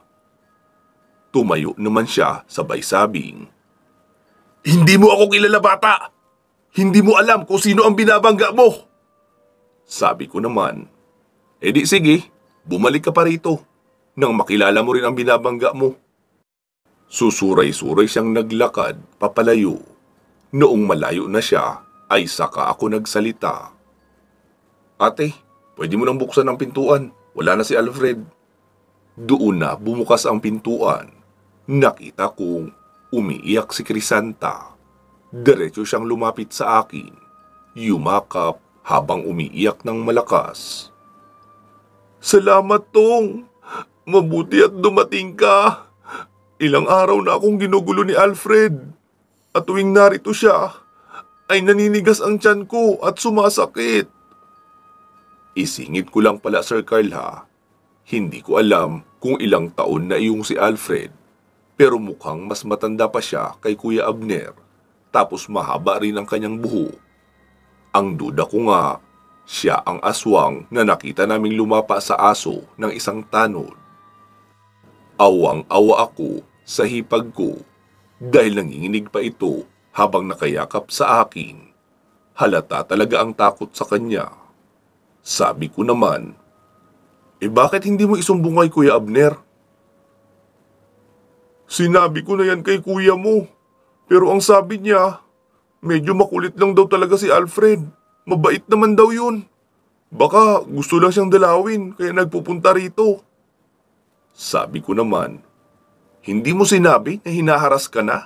Tumayo naman siya sabay sabing, "Hindi mo ako kilala, bata! Hindi mo alam kung sino ang binabangga mo!" Sabi ko naman, "Di sige, bumalik ka pa rito nang makilala mo rin ang binabangga mo." Susuray-suray siyang naglakad papalayo. Noong malayo na siya, ay saka ako nagsalita. "Ate, pwede mo nang buksan ang pintuan. Wala na si Alfred." Doon na bumukas ang pintuan. Nakita kong umiiyak si Crisanta. Diretso siyang lumapit sa akin. Yumakap habang umiiyak ng malakas. "Salamat, Tong. Mabuti at dumating ka. Ilang araw na akong ginugulo ni Alfred. At tuwing narito siya, ay naninigas ang tiyan ko at sumasakit. Isingit ko lang pala, Sir Carl ha. Hindi ko alam kung ilang taon na iyong si Alfred, pero mukhang mas matanda pa siya kay Kuya Abner, tapos mahaba rin ang kanyang buhok. Ang duda ko nga, siya ang aswang na nakita naming lumapa sa aso ng isang tanod. Awang-awa ako sa hipag ko dahil nanginginig pa ito habang nakayakap sa akin. Halata talaga ang takot sa kanya. Sabi ko naman, bakit hindi mo isumbong kay Kuya Abner? Sinabi ko na yan kay kuya mo, pero ang sabi niya, medyo makulit lang daw talaga si Alfred. Mabait naman daw yun. Baka gusto lang siyang dalawin kaya nagpupunta rito. Sabi ko naman, hindi mo sinabi na hinaharas ka na?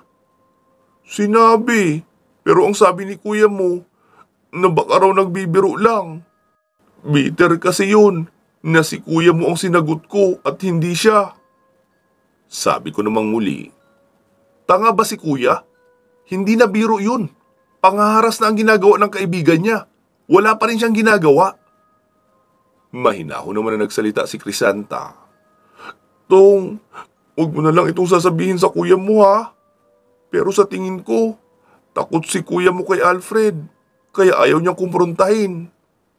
Sinabi, pero ang sabi ni kuya mo, na baka raw nagbibiro lang. Bitter kasi yun, na si kuya mo ang sinagot ko at hindi siya. Sabi ko namang muli, tanga ba si kuya? Hindi na biro yun. Pangaharas na ang ginagawa ng kaibigan niya. Wala pa rin siyang ginagawa. Mahinahon naman na nagsalita si Crisanta. Tong, huwag mo na lang itong sasabihin sa kuya mo ha. Pero sa tingin ko, takot si kuya mo kay Alfred, kaya ayaw niyang kumprontahin.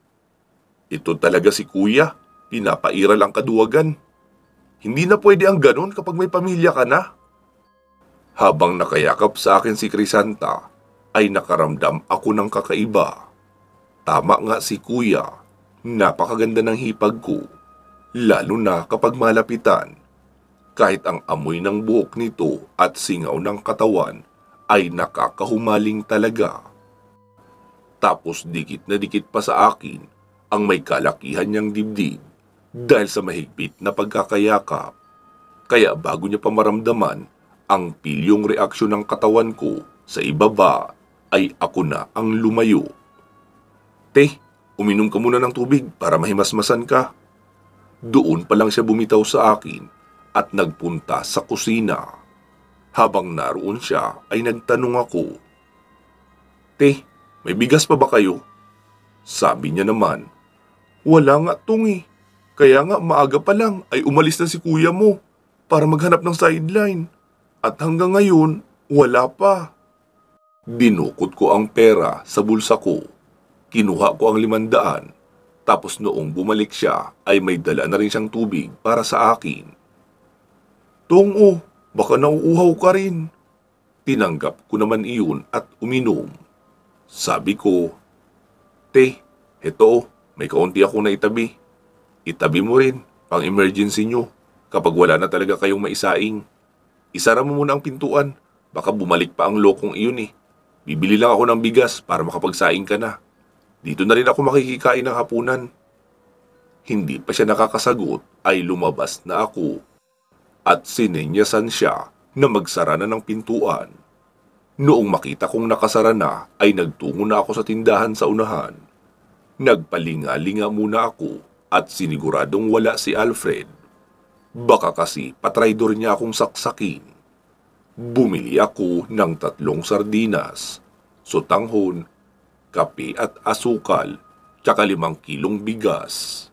Ito talaga si kuya, pinapairal ang kaduwagan. Hindi na pwede ang ganon kapag may pamilya ka na. Habang nakayakap sa akin si Crisanta, ay nakaramdam ako ng kakaiba. Tama nga si kuya, napakaganda ng hipag ko, lalo na kapag malapitan. Kahit ang amoy ng buhok nito at singaw ng katawan ay nakakahumaling talaga. Tapos dikit na dikit pa sa akin ang may kalakihan niyang dibdib dahil sa mahigpit na pagkakayakap. Kaya bago niya pa maramdaman ang pilyong reaksyon ng katawan ko sa ibaba, ay ako na ang lumayo. Te, uminom ka muna ng tubig para mahimasmasan ka. Doon pa lang siya bumitaw sa akin at nagpunta sa kusina. Habang naroon siya ay nagtanong ako, Te, may bigas pa ba kayo? Sabi niya naman, wala nga tungi. Kaya nga maaga pa lang ay umalis na si kuya mo para maghanap ng sideline. At hanggang ngayon, wala pa. Dinukot ko ang pera sa bulsa ko. Kinuha ko ang 500. Tapos noong bumalik siya ay may dala na rin siyang tubig para sa akin. Tong baka nauuhaw ka rin. Tinanggap ko naman iyon at uminom. Sabi ko, Te, heto, may kaunti akong naitabi. Itabi mo rin, pang emergency nyo, kapag wala na talaga kayong maisaing. Isara mo muna ang pintuan, baka bumalik pa ang lokong iyon eh. Bibili lang ako ng bigas para makapagsaing ka na. Dito na rin ako makikikain ng hapunan. Hindi pa siya nakakasagot ay lumabas na ako. At sinenyasan siya na magsara na ng pintuan. Noong makita kong nakasara na ay nagtungo na ako sa tindahan sa unahan. Nagpalinga-linga muna ako at siniguradong wala si Alfred. Baka kasi patraidor niya akong saksakin. Bumili ako ng 3 sardinas, sotanghon, kape at asukal, tsaka 5 kilong bigas.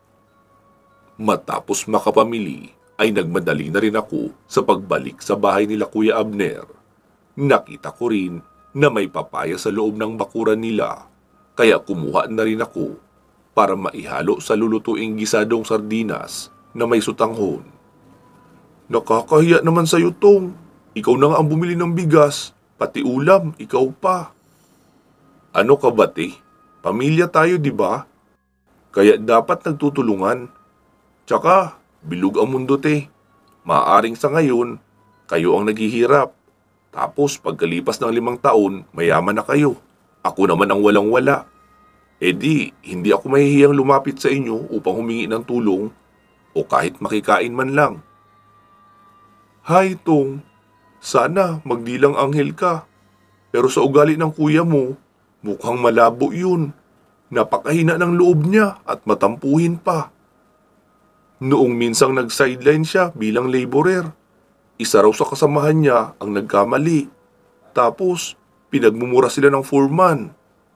Matapos makapamili, ay nagmadali na rin ako sa pagbalik sa bahay nila Kuya Abner. Nakita ko rin na may papaya sa loob ng bakuran nila, kaya kumuha na rin ako para maihalo sa lulutuing gisadong sardinas na may sutanghon. Nakakahiya naman sa'yo, Tong. Ikaw na nga ang bumili ng bigas, pati ulam, ikaw pa. Ano ka ba, te? Pamilya tayo, di ba? Kaya dapat nagtutulungan. Tsaka, bilog ang mundo, te. Maaring sa ngayon, kayo ang naghihirap. Tapos, pagkalipas ng 5 taon, mayaman na kayo. Ako naman ang walang-wala. Hindi ako mahihiyang lumapit sa inyo upang humingi ng tulong o kahit makikain man lang. Hay, Tong. Sana magdilang anghel ka. Pero sa ugali ng kuya mo, mukhang malabo yun. Napakahina ng loob niya at matampuhin pa. Noong minsang nag-sideline siya bilang laborer, isa raw sa kasamahan niya ang nagkamali. Tapos, pinagmumura sila ng foreman.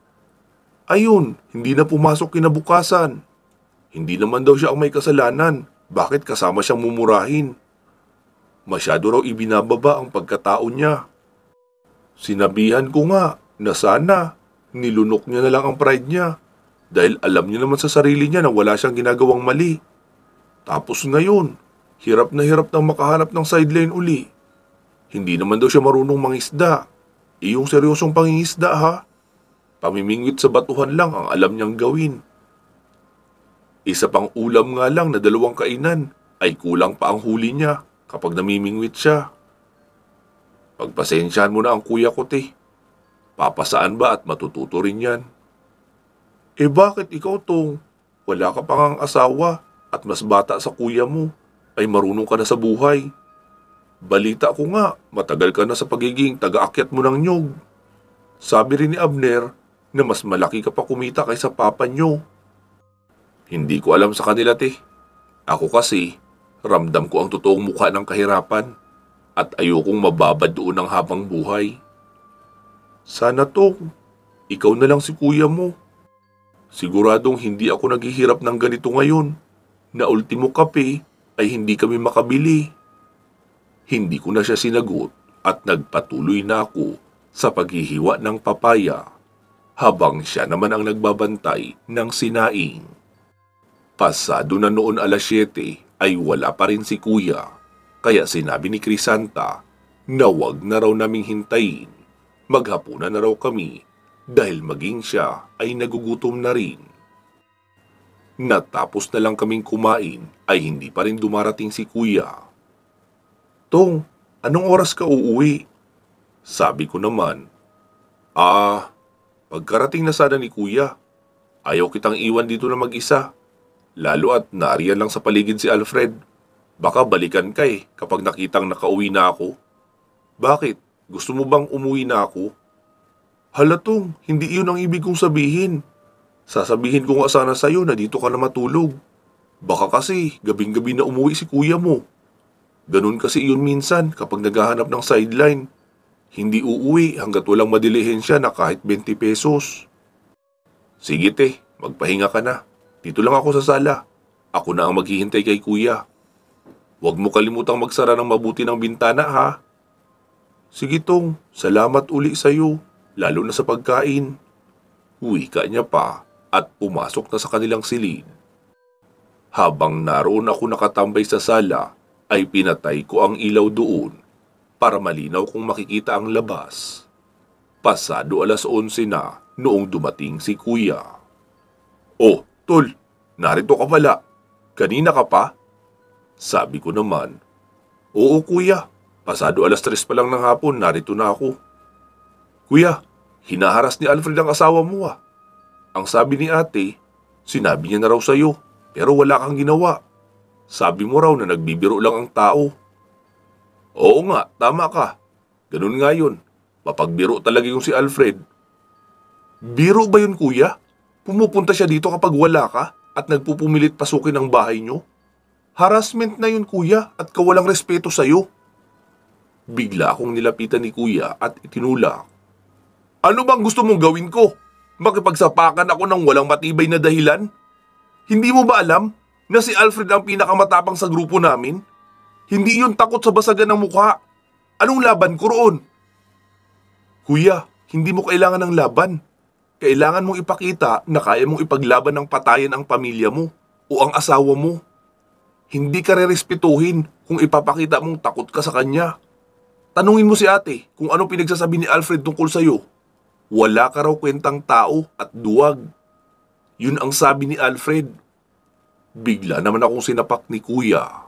Ayun, hindi na pumasok kinabukasan. Hindi naman daw siya ang may kasalanan. Bakit kasama siyang mumurahin? Masyado raw ibinababa ang pagkatao niya. Sinabihan ko nga na sana nilunok niya na lang ang pride niya dahil alam niya naman sa sarili niya na wala siyang ginagawang mali. Tapos ngayon, hirap na makahanap ng sideline uli. Hindi naman daw siya marunong mangisda. Yung seryosong pangingisda ha. Pamimingwit sa batuhan lang ang alam niyang gawin. Isa pang ulam nga lang na 2 kainan ay kulang pa ang huli niya kapag namimingwit siya. Pagpasensyahan mo na ang kuya ko, te. Papasaan ba at matututo rin yan? Bakit ikaw, Tong? Wala ka pa ngang asawa at mas bata sa kuya mo, ay marunong ka na sa buhay. Balita ko nga, matagal ka na sa pagiging taga-akyat mo ng nyog. Sabi rin ni Abner na mas malaki ka pa kumita kaysa papa nyo. Hindi ko alam sa kanila, te. Ako kasi, ramdam ko ang totoong mukha ng kahirapan at ayokong mababad doon ang habang buhay. Sana, Tong, ikaw na lang si kuya mo. Siguradong hindi ako naghihirap ng ganito ngayon na ultimo kape ay hindi kami makabili. Hindi ko na siya sinagot at nagpatuloy na ako sa paghihiwa ng papaya habang siya naman ang nagbabantay ng sinaing. Pasado na noon 7:00 ay wala pa rin si kuya kaya sinabi ni Crisanta na wag na raw naming hintayin. Maghapunan na raw kami dahil maging siya ay nagugutom na rin. Natapos na lang kaming kumain ay hindi pa rin dumarating si kuya. Tong, anong oras ka uuwi? Sabi ko naman, pagkarating na sana ni kuya. Ayaw kitang iwan dito na mag-isa. Lalo at nariyan lang sa paligid si Alfred. Baka balikan ka kapag nakitang nakauwi na ako. Bakit? Gusto mo bang umuwi na ako? Hala, Tong, hindi iyon ang ibig kong sabihin. Sasabihin ko nga sana sa'yo na dito ka na matulog. Baka kasi gabing-gabi na umuwi si kuya mo. Ganun kasi iyon minsan kapag naghahanap ng sideline. Hindi uuwi hanggat walang madilihensya na kahit 20 pesos. Sige, te, magpahinga ka na. Dito lang ako sa sala. Ako na ang maghihintay kay kuya. Huwag mo kalimutang magsara ng mabuti ng bintana, ha? Sige, Tong, salamat uli sa'yo, lalo na sa pagkain. Wika niya pa at pumasok na sa kanilang silid. Habang naroon ako nakatambay sa sala, ay pinatay ko ang ilaw doon para malinaw kung makikita ang labas. Pasado 11:00 na noong dumating si kuya. Oh, Tol, narito ka pala. Kanina ka pa? Sabi ko naman, oo kuya. Pasado 3:00 pa lang ng hapon, narito na ako. Kuya, hinaharas ni Alfred ang asawa mo ah. Ang sabi ni ate, sinabi niya na raw sa'yo, pero wala kang ginawa. Sabi mo raw na nagbibiro lang ang tao. Oo nga, tama ka. Ganun nga yun. Mapagbiro talaga yung si Alfred. Biro ba yun kuya? Pumupunta siya dito kapag wala ka at nagpupumilit pasukin ang bahay niyo? Harassment na yun kuya at kawalang respeto sa'yo. Bigla akong nilapitan ni kuya at itinulak. Ano bang gusto mong gawin ko? Makipagsapakan ako ng walang matibay na dahilan? Hindi mo ba alam na si Alfred ang pinakamatapang sa grupo namin? Hindi yun takot sa basagan ng mukha. Anong laban ko roon? Kuya, hindi mo kailangan ng laban. Kailangan mong ipakita na kaya mong ipaglaban ng patayan ang pamilya mo o ang asawa mo. Hindi ka rerespetuhin kung ipapakita mong takot ka sa kanya. Tanungin mo si ate kung anong pinagsasabi ni Alfred tungkol sa'yo. Wala ka raw kwentang tao at duwag. Yun ang sabi ni Alfred. Bigla naman akong sinapak ni kuya.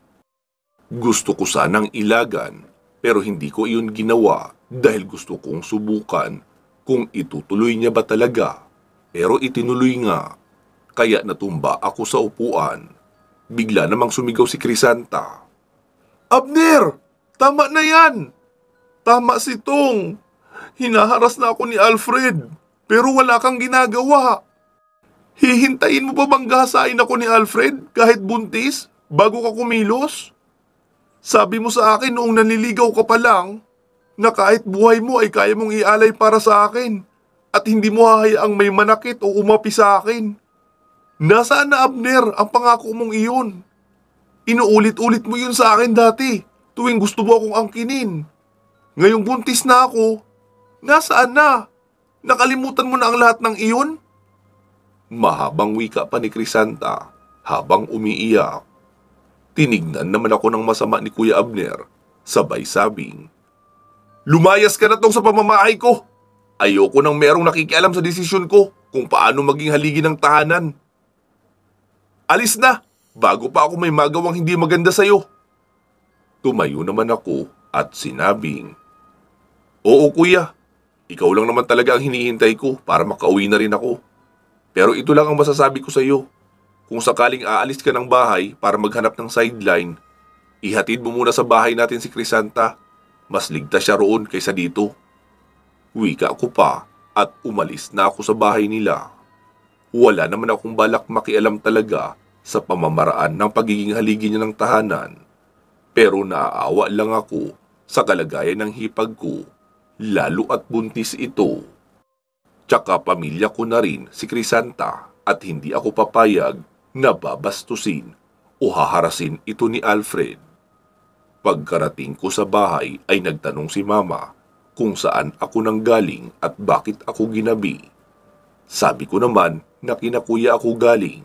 Gusto ko sanang ilagan pero hindi ko iyon ginawa dahil gusto kong subukan kung itutuloy niya ba talaga. Pero itinuloy nga. Kaya natumba ako sa upuan. Bigla namang sumigaw si Crisanta. Abner! Tama na yan! Tama si Tong! Hinaharas na ako ni Alfred, pero wala kang ginagawa. Hihintayin mo pa bang gahasain ako ni Alfred kahit buntis bago ka kumilos? Sabi mo sa akin noong nanliligaw ka pa lang, na kahit buhay mo ay kaya mong ialay para sa akin at hindi mo hahayaang may manakit o umapi sa akin. Nasaan na, Abner, ang pangako mong iyon? Inuulit-ulit mo yun sa akin dati tuwing gusto mo akong angkinin. Ngayong buntis na ako, nasaan na? Nakalimutan mo na ang lahat ng iyon? Mahabang wika pa ni Crisanta habang umiiyak. Tinignan naman ako ng masama ni Kuya Abner, sabay sabing, "Lumayas ka na tong sa pamamahay ko! Ayoko nang merong nakikialam sa desisyon ko kung paano maging haligi ng tahanan. Alis na, bago pa ako may magawang hindi maganda sa'yo." Tumayo naman ako at sinabing, "Oo kuya, ikaw lang naman talaga ang hinihintay ko para makauwi na rin ako. Pero ito lang ang masasabi ko sa iyo. Kung sakaling aalis ka ng bahay para maghanap ng sideline, ihatid mo muna sa bahay natin si Crisanta. Mas ligtas siya roon kaysa dito." Wika ko pa at umalis na ako sa bahay nila. Wala naman akong balak makialam talaga sa pamamaraan ng pagiging haligi niya ng tahanan. Pero naaawa lang ako sa kalagayan ng hipag ko, lalo at buntis ito. Tsaka pamilya ko na rin si Crisanta at hindi ako papayag na babastusin o haharasin ito ni Alfred. Pagkarating ko sa bahay ay nagtanong si Mama kung saan ako nanggaling at bakit ako ginabi. Sabi ko naman na kina Kuya ako galing.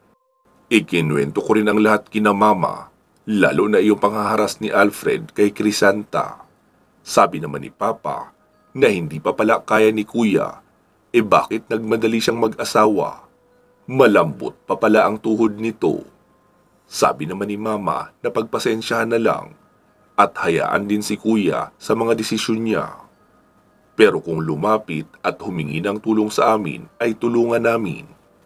Ikinuwento ko rin ang lahat kina Mama, lalo na yung panghaharas ni Alfred kay Crisanta. Sabi naman ni Papa na hindi pa pala kaya ni Kuya, bakit nagmadali siyang mag-asawa? Malambot pa pala ang tuhod nito. Sabi naman ni Mama na pagpasensyahan na lang at hayaan din si Kuya sa mga desisyon niya. Pero kung lumapit at humingi ng tulong sa amin ay tulungan namin.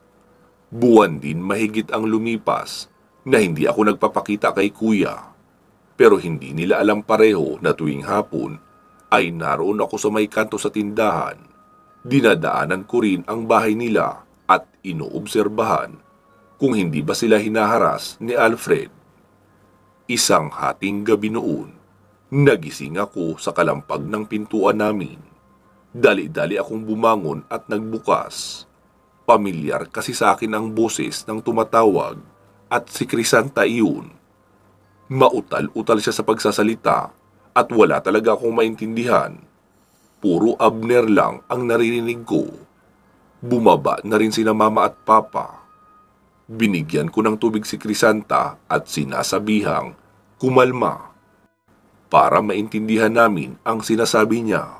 Buwan din mahigit ang lumipas na hindi ako nagpapakita kay Kuya. Pero hindi nila alam pareho na tuwing hapon ay naroon ako sa may kanto sa tindahan. Dinadaanan ko rin ang bahay nila at inoobserbahan kung hindi ba sila hinaharas ni Alfred. Isang hating gabi noon, nagising ako sa kalampag ng pintuan namin. Dali-dali akong bumangon at nagbukas. Pamilyar kasi sa akin ang boses ng tumatawag at si Crisanta iyon. Mautal-utal siya sa pagsasalita at wala talaga akong maintindihan. Puro Abner lang ang naririnig ko. Bumaba na rin sina Mama at Papa. Binigyan ko ng tubig si Crisanta at sinasabihang kumalma para maintindihan namin ang sinasabi niya.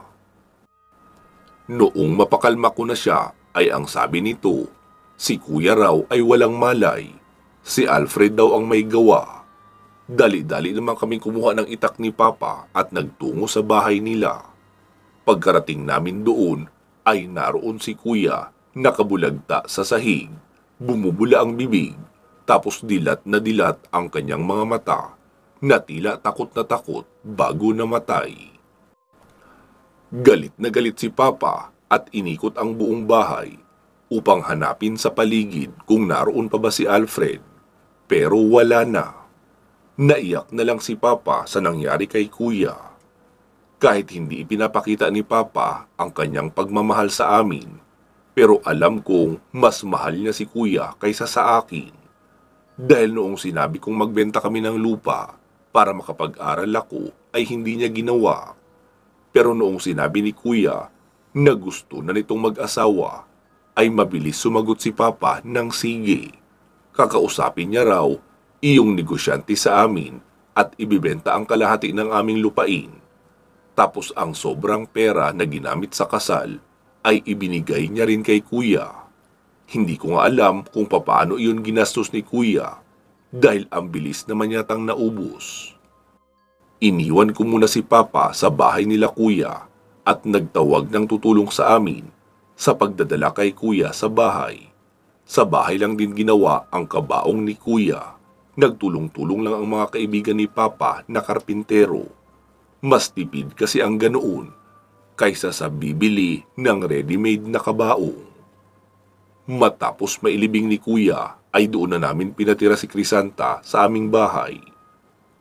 Noong mapakalma ko na siya ay ang sabi nito, si Kuya raw ay walang malay. Si Alfred daw ang may gawa. Dali-dali naman kaming kumuha ng itak ni Papa at nagtungo sa bahay nila. Pagkarating namin doon ay naroon si Kuya nakabulagta sa sahig. Bumubula ang bibig, tapos dilat na dilat ang kanyang mga mata na tila takot na takot bago namatay. Galit na galit si Papa at inikot ang buong bahay upang hanapin sa paligid kung naroon pa ba si Alfred. Pero wala na. Naiyak na lang si Papa sa nangyari kay Kuya. Kahit hindi ipinapakita ni Papa ang kanyang pagmamahal sa amin, pero alam kong mas mahal niya si Kuya kaysa sa akin. Dahil noong sinabi kong magbenta kami ng lupa para makapag-aral ako ay hindi niya ginawa. Pero noong sinabi ni Kuya na gusto na nitong mag-asawa, ay mabilis sumagot si Papa ng sige. Kakausapin niya raw iyong negosyante sa amin at ibibenta ang kalahati ng aming lupain. Tapos ang sobrang pera na ginamit sa kasal ay ibinigay niya rin kay Kuya. Hindi ko nga alam kung papaano iyon ginastos ni Kuya dahil ang bilis naman yatang naubos. Iniwan ko muna si Papa sa bahay nila Kuya at nagtawag ng tutulong sa amin sa pagdadala kay Kuya sa bahay. Sa bahay lang din ginawa ang kabaong ni Kuya. Nagtulong-tulong lang ang mga kaibigan ni Papa na karpintero. Mas tipid kasi ang ganoon kaysa sa bibili ng ready-made na kabaong. Matapos mailibing ni Kuya ay doon na namin pinatira si Crisanta sa aming bahay.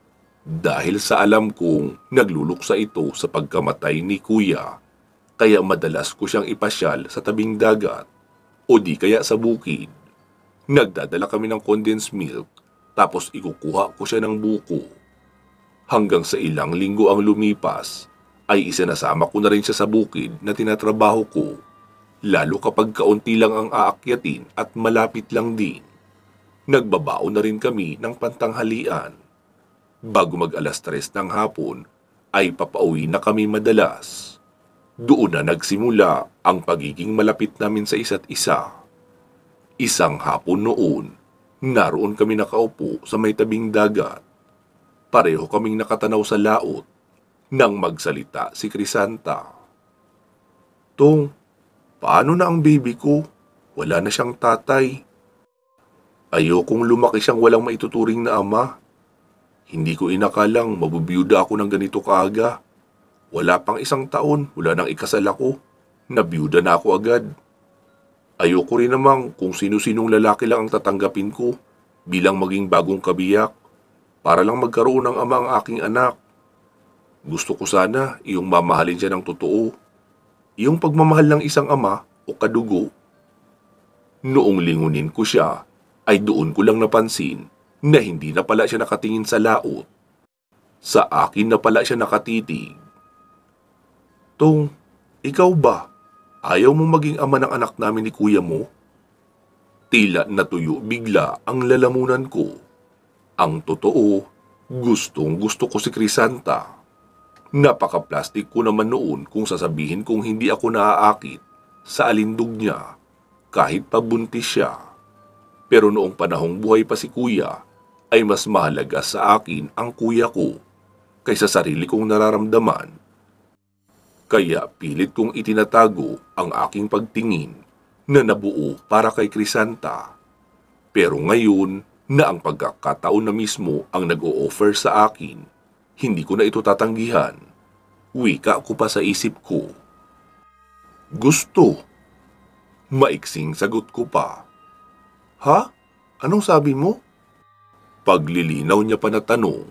Dahil sa alam kong nagluluksa ito sa pagkamatay ni kuya, kaya madalas ko siyang ipasyal sa tabing dagat o di kaya sa bukid. Nagdadala kami ng condensed milk tapos ikukuha ko siya ng buko. Hanggang sa ilang linggo ang lumipas, ay isinasama ko na rin siya sa bukid na tinatrabaho ko, lalo kapag kaunti lang ang aakyatin at malapit lang din. Nagbabaon na rin kami ng pantanghalian. Bago mag-alas 3 ng hapon, ay papauwi na kami madalas. Doon na nagsimula ang pagiging malapit namin sa isa't isa. Isang hapon noon, naroon kami nakaupo sa may tabing dagat. Pareho kaming nakatanaw sa laot nang magsalita si Crisanta. "Tong, paano na ang baby ko? Wala na siyang tatay. Ayokong lumaki siyang walang maituturing na ama. Hindi ko inakalang mabubiyuda ako ng ganito kaaga. Wala pang 1 taon, wala nang ikasal ako. Nabiyuda na ako agad. Ayoko rin namang kung sino-sinong lalaki lang ang tatanggapin ko bilang maging bagong kabiyak para lang magkaroon ng ama ang aking anak. Gusto ko sana iyong mamahalin siya ng totoo. Iyong pagmamahal ng isang ama o kadugo." Noong lingunin ko siya, ay doon ko lang napansin na hindi na pala siya nakatingin sa laot. Sa akin na pala siya nakatitig. "Tong, ikaw ba? Ayaw mong maging ama ng anak namin ni kuya mo?" Tila natuyo bigla ang lalamunan ko. Ang totoo, gustong-gusto ko si Crisanta. Napaka-plastic ko naman noon kung sasabihin kong hindi ako naaakit sa alindog niya kahit pabuntis siya. Pero noong panahong buhay pa si kuya, ay mas mahalaga sa akin ang kuya ko kaysa sarili kong nararamdaman. Kaya pilit kong itinatago ang aking pagtingin na nabuo para kay Crisanta. Pero ngayon na ang pagkakataon na mismo ang nag-o-offer sa akin, hindi ko na ito tatanggihan. Wika ko pa sa isip ko. "Gusto." Maiksing sagot ko pa. "Ha? Anong sabi mo?" Paglilinaw niya pa na tanong.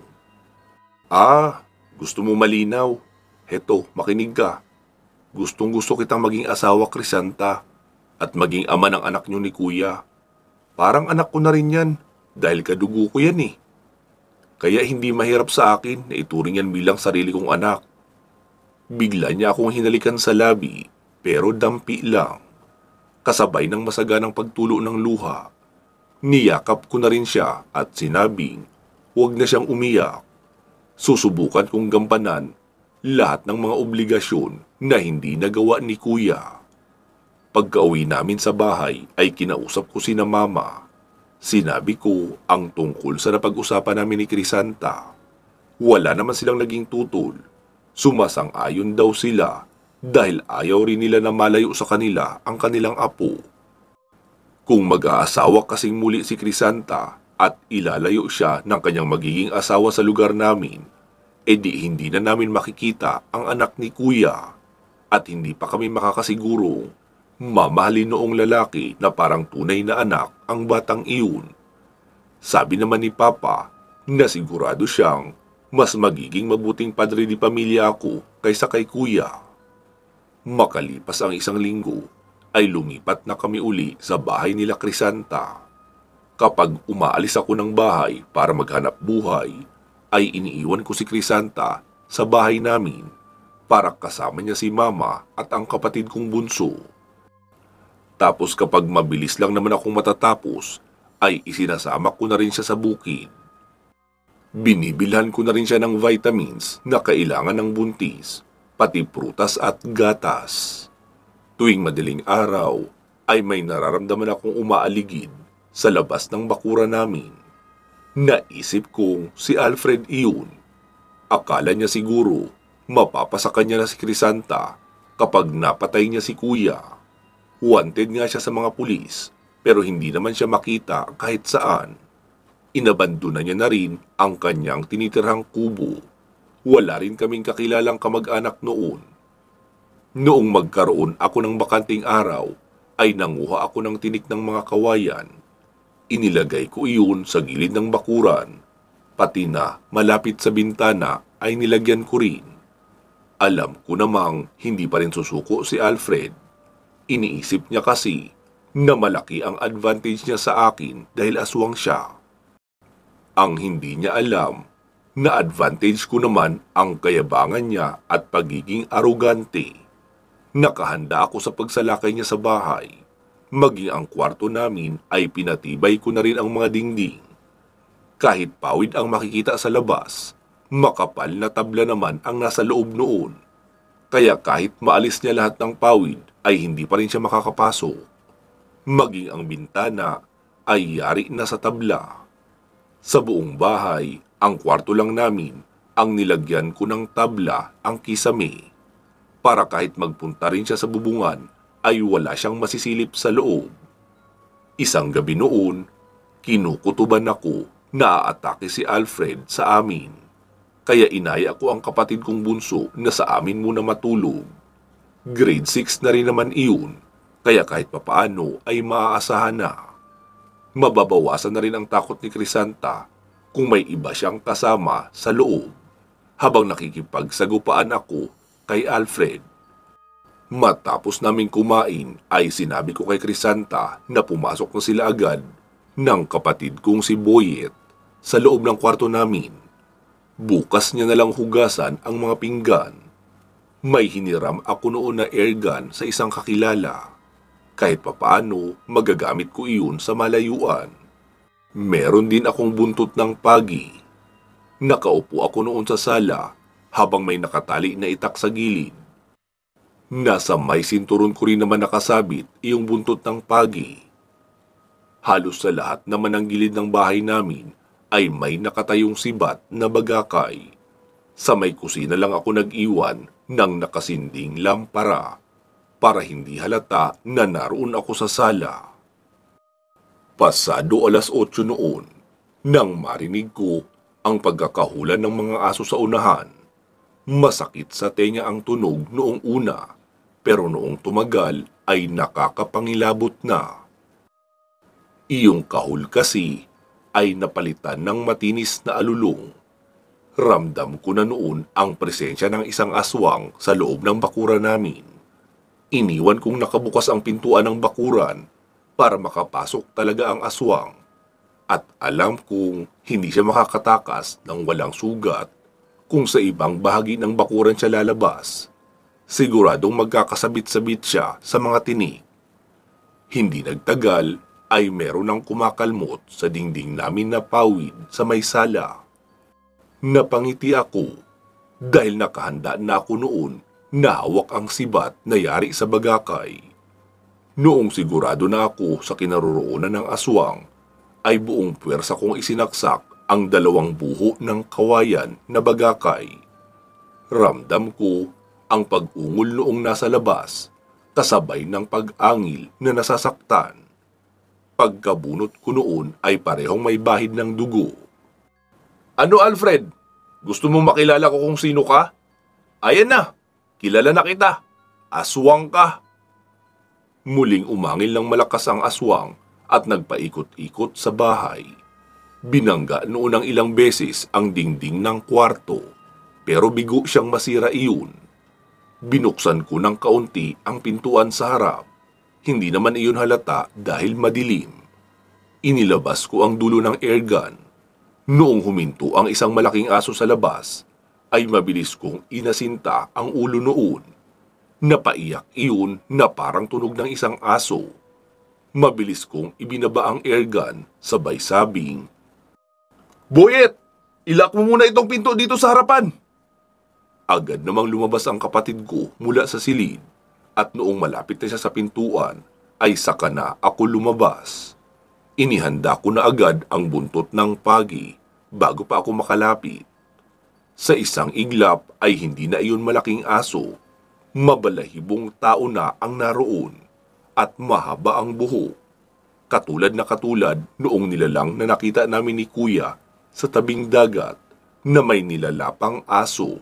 Gusto mo malinaw? Heto, makinig ka. Gustong-gusto kitang maging asawa, Crisanta, at maging ama ng anak niyo ni kuya. Parang anak ko na rin yan, dahil kadugo ko yan eh. Kaya hindi mahirap sa akin na ituring yan bilang sarili kong anak. Bigla niya akong hinalikan sa labi, pero dampi lang. Kasabay ng masaganang pagtulo ng luha. Niyakap ko na rin siya at sinabing, huwag na siyang umiyak. Susubukan kong gampanan lahat ng mga obligasyon na hindi nagawa ni kuya. Pagka-uwi namin sa bahay ay kinausap ko sina mama. Sinabi ko ang tungkol sa napag-usapan namin ni Crisanta. Wala naman silang naging tutol. Sumasang-ayon daw sila dahil ayaw rin nila na malayo sa kanila ang kanilang apo. Kung mag-aasawa kasing muli si Crisanta at ilalayo siya ng kanyang magiging asawa sa lugar namin, edi hindi na namin makikita ang anak ni kuya at hindi pa kami makakasigurong mamahalin noong lalaki na parang tunay na anak ang batang iyon. Sabi naman ni Papa na sigurado siyang mas magiging mabuting padre di pamilya ako kaysa kay kuya. Makalipas ang 1 linggo, ay lumipat na kami uli sa bahay nila Crisanta. Kapag umaalis ako ng bahay para maghanap buhay, ay iniiwan ko si Crisanta sa bahay namin para kasama niya si mama at ang kapatid kong bunso. Tapos kapag mabilis lang naman akong matatapos, ay isinasama ko na rin siya sa bukid. Binibilhan ko na rin siya ng vitamins na kailangan ng buntis, pati prutas at gatas. Tuwing madaling araw, ay may nararamdaman akong umaaligid sa labas ng bakura namin. Naisip kong si Alfred iyon. Akala niya siguro mapapasa kanya na si Crisanta kapag napatay niya si kuya. Wanted nga siya sa mga pulis pero hindi naman siya makita kahit saan. Inabandona niya na rin ang kanyang tinitirhang kubo. Wala rin kaming kakilalang kamag-anak noon. Noong magkaroon ako ng bakanting araw, ay nanguha ako ng tinik ng mga kawayan. Inilagay ko iyon sa gilid ng bakuran Pati na malapit sa bintana ay nilagyan ko rin. Alam ko namang hindi pa rin susuko si Alfred. Iniisip niya kasi na malaki ang advantage niya sa akin dahil aswang siya. Ang hindi niya alam na advantage ko naman ang kayabangan niya at pagiging arogante. Nakahanda ako sa pagsalakay niya sa bahay. Maging ang kwarto namin ay pinatibay ko na rin ang mga dingding. Kahit pawid ang makikita sa labas, makapal na tabla naman ang nasa loob noon. Kaya kahit maalis niya lahat ng pawid ay hindi pa rin siya makakapasok. Maging ang bintana ay yari na sa tabla. Sa buong bahay, ang kwarto lang namin ang nilagyan ko ng tabla ang kisame. Para kahit magpunta rin siya sa bubungan ay wala siyang masisilip sa loob. Isang gabi noon, kinukutuban ako na aatake si Alfred sa amin. Kaya inaya ko ang kapatid kong bunso na sa amin muna matulog. Grade 6 na rin naman iyon, kaya kahit papaano ay maaasahan na. Mababawasan na rin ang takot ni Crisanta kung may iba siyang kasama sa loob habang nakikipagsagupaan ako kay Alfred. Matapos naming kumain ay sinabi ko kay Crisanta na pumasok na sila agad ng kapatid kong si Boyet sa loob ng kwarto namin. Bukas niya na lang hugasan ang mga pinggan. May hiniram ako noon na airgun sa isang kakilala. Kahit papaano magagamit ko iyon sa malayuan. Meron din akong buntot ng pagi. Nakaupo ako noon sa sala habang may nakatali na itak sa gilid. Nasa may sinturon ko rin naman nakasabit iyong buntot ng pagi. Halos sa lahat naman ng gilid ng bahay namin ay may nakatayong sibat na bagakay. Sa may kusina lang ako nag-iwan ng nakasinding lampara para hindi halata na naroon ako sa sala. Pasado 8:00 noon nang marinig ko ang pagkakahulan ng mga aso sa unahan. Masakit sa tenga ang tunog noong una, pero noong tumagal ay nakakapangilabot na. Iyong kahul kasi ay napalitan ng matinis na alulong. Ramdam ko na noon ang presensya ng isang aswang sa loob ng bakuran namin. Iniwan kong nakabukas ang pintuan ng bakuran para makapasok talaga ang aswang. At alam kong hindi siya makakatakas ng walang sugat kung sa ibang bahagi ng bakuran siya lalabas. Siguradong magkakasabit-sabit siya sa mga tinik. Hindi nagtagal ay meron ng kumakalmot sa dingding namin na pawid sa may sala. Napangiti ako dahil nakahanda na ako noon na hawak ang sibat na yari sa bagakay. Noong sigurado na ako sa kinaroroonan ng aswang, ay buong puwersa kong isinaksak ang 2 buho ng kawayan na bagakay. Ramdam ko ang pag-ungol noong nasa labas, kasabay ng pag-angil na nasasaktan. Pagkabunot ko noon ay parehong may bahid ng dugo. Ano Alfred? Gusto mo makilala ko kung sino ka? Ayan na, kilala na kita. Aswang ka. Muling umangil ng malakas ang aswang at nagpaikot-ikot sa bahay. Binangga noon ng ilang beses ang dingding ng kwarto, pero bigo siyang masira iyon. Binuksan ko ng kaunti ang pintuan sa harap. Hindi naman iyon halata dahil madilim. Inilabas ko ang dulo ng airgun. Noong huminto ang isang malaking aso sa labas, ay mabilis kong inasinta ang ulo noon. Napaiyak iyon na parang tunog ng isang aso. Mabilis kong ibinaba ang airgun, sabay sabing, Boyet! Ilak mo muna itong pinto dito sa harapan! Agad namang lumabas ang kapatid ko mula sa silid, at noong malapit na siya sa pintuan, ay saka na ako lumabas. Inihanda ko na agad ang buntot ng pagi bago pa ako makalapit. Sa isang iglap ay hindi na iyon malaking aso. Mabalahibong tao na ang naroon at mahaba ang buhok. Katulad na katulad noong nilalang na nakita namin ni Kuya sa tabing dagat na may nilalapang aso.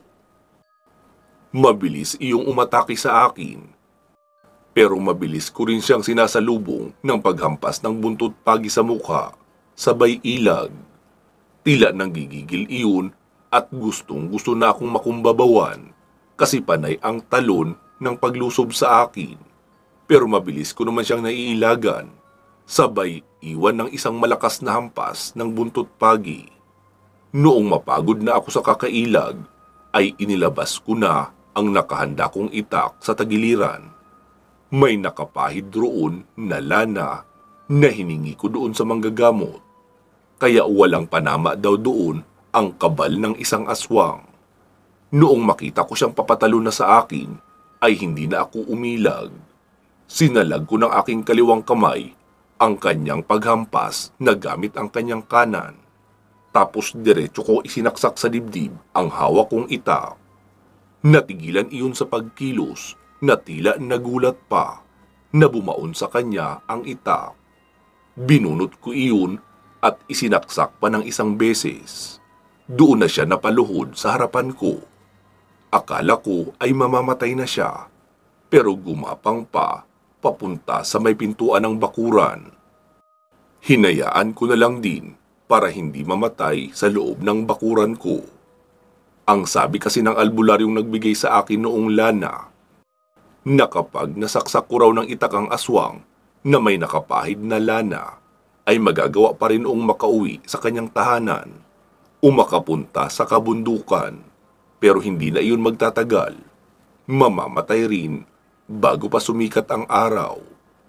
Mabilis iyong umatake sa akin. Pero mabilis ko rin siyang sinasalubong ng paghampas ng buntot pagi sa mukha, sabay ilag. Tila nang gigigil iyon at gustong gusto na akong makumbabawan kasi panay ang talon ng paglusob sa akin. Pero mabilis ko naman siyang naiilagan, sabay iwan ng isang malakas na hampas ng buntot pagi. Noong mapagod na ako sa kakailag, ay inilabas ko na ang nakahanda kong itak sa tagiliran. May nakapahid roon na lana na hiningi ko doon sa manggagamot. Kaya walang panama daw doon ang kabal ng isang aswang. Noong makita ko siyang papatalo na sa akin, ay hindi na ako umilag. Sinalag ko ng aking kaliwang kamay ang kanyang paghampas na gamit ang kanyang kanan. Tapos diretso ko isinaksak sa dibdib ang hawak kong itak. Natigilan iyon sa pagkilos na tila nagulat pa na bumaon sa kanya ang itak. Binunot ko iyon at isinaksak pa ng isang beses. Doon na siya napaluhod sa harapan ko. Akala ko ay mamamatay na siya, pero gumapang pa papunta sa may pintuan ng bakuran. Hinayaan ko na lang din para hindi mamatay sa loob ng bakuran ko. Ang sabi kasi ng albularyong nagbigay sa akin noong lana, na kapag nasaksak ko raw ng itak ang aswang na may nakapahid na lana, ay magagawa pa rin noong makauwi sa kanyang tahanan o makapunta sa kabundukan, pero hindi na iyon magtatagal. Mamamatay rin bago pa sumikat ang araw.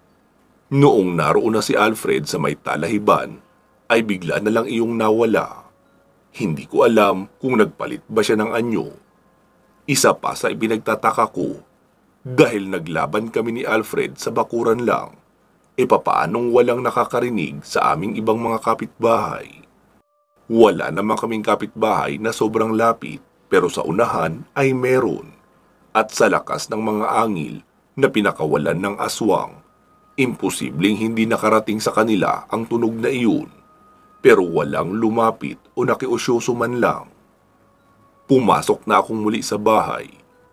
Noong naroon na si Alfred sa may talahiban, ay bigla na lang iyong nawala. Hindi ko alam kung nagpalit ba siya ng anyo. Isa pa sa ibinagtataka ko, dahil naglaban kami ni Alfred sa bakuran lang, papaanong walang nakakarinig sa aming ibang mga kapitbahay. Wala naman kaming kapitbahay na sobrang lapit, pero sa unahan ay meron. At sa lakas ng mga angil na pinakawalan ng aswang, imposibleng hindi nakarating sa kanila ang tunog na iyon, pero walang lumapit o nakiusyoso man lang. Pumasok na akong muli sa bahay.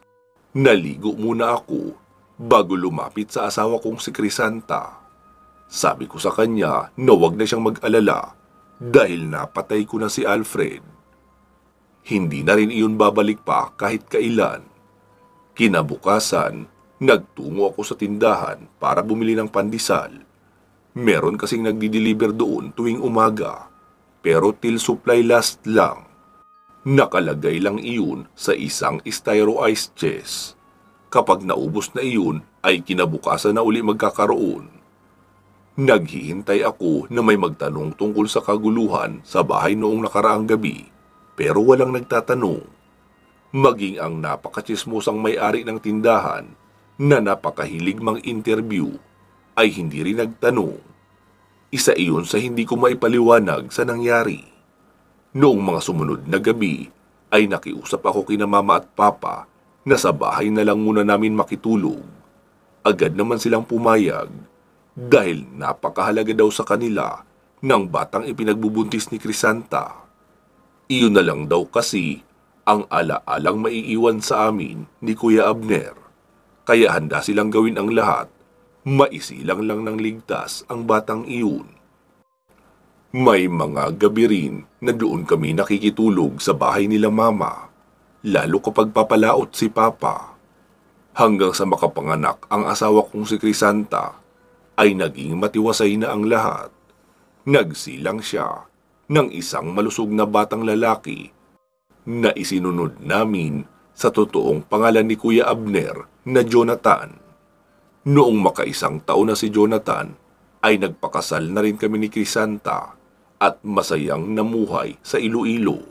Naligo muna ako bago lumapit sa asawa kong si Crisanta. Sabi ko sa kanya na wag na siyang mag-alala dahil napatay ko na si Alfred. Hindi na rin iyon babalik pa kahit kailan. Kinabukasan, nagtungo ako sa tindahan para bumili ng pandesal. Meron kasing nagdi-deliver doon tuwing umaga, pero till supply last lang. Nakalagay lang iyon sa isang styro ice chest. Kapag naubos na iyon, ay kinabukasan na uli magkakaroon. Naghihintay ako na may magtanong tungkol sa kaguluhan sa bahay noong nakaraang gabi, pero walang nagtatanong. Maging ang napakachismosang may-ari ng tindahan na napakahilig mang-interview ay hindi rin nagtanong. Isa iyon sa hindi ko maipaliwanag sa nangyari. Noong mga sumunod na gabi ay nakiusap ako kina mama at papa na sa bahay na lang muna namin makitulog. Agad naman silang pumayag dahil napakahalaga daw sa kanila ng batang ipinagbubuntis ni Crisanta. Iyon na lang daw kasi ang ala-alang maiiwan sa amin ni Kuya Abner, kaya handa silang gawin ang lahat, maisilang lang ng ligtas ang batang iyon. May mga gabi rin na doon kami nakikitulog sa bahay nila mama, lalo kapag papalaot si papa. Hanggang sa makapanganak ang asawa kong si Crisanta, ay naging matiwasay na ang lahat. Nagsilang siya ng isang malusog na batang lalaki na isinunod namin sa totoong pangalan ni Kuya Abner na Jonathan. Noong makaisang taon na si Jonathan, ay nagpakasal na rin kami ni Crisanta at masayang namuhay sa Iloilo.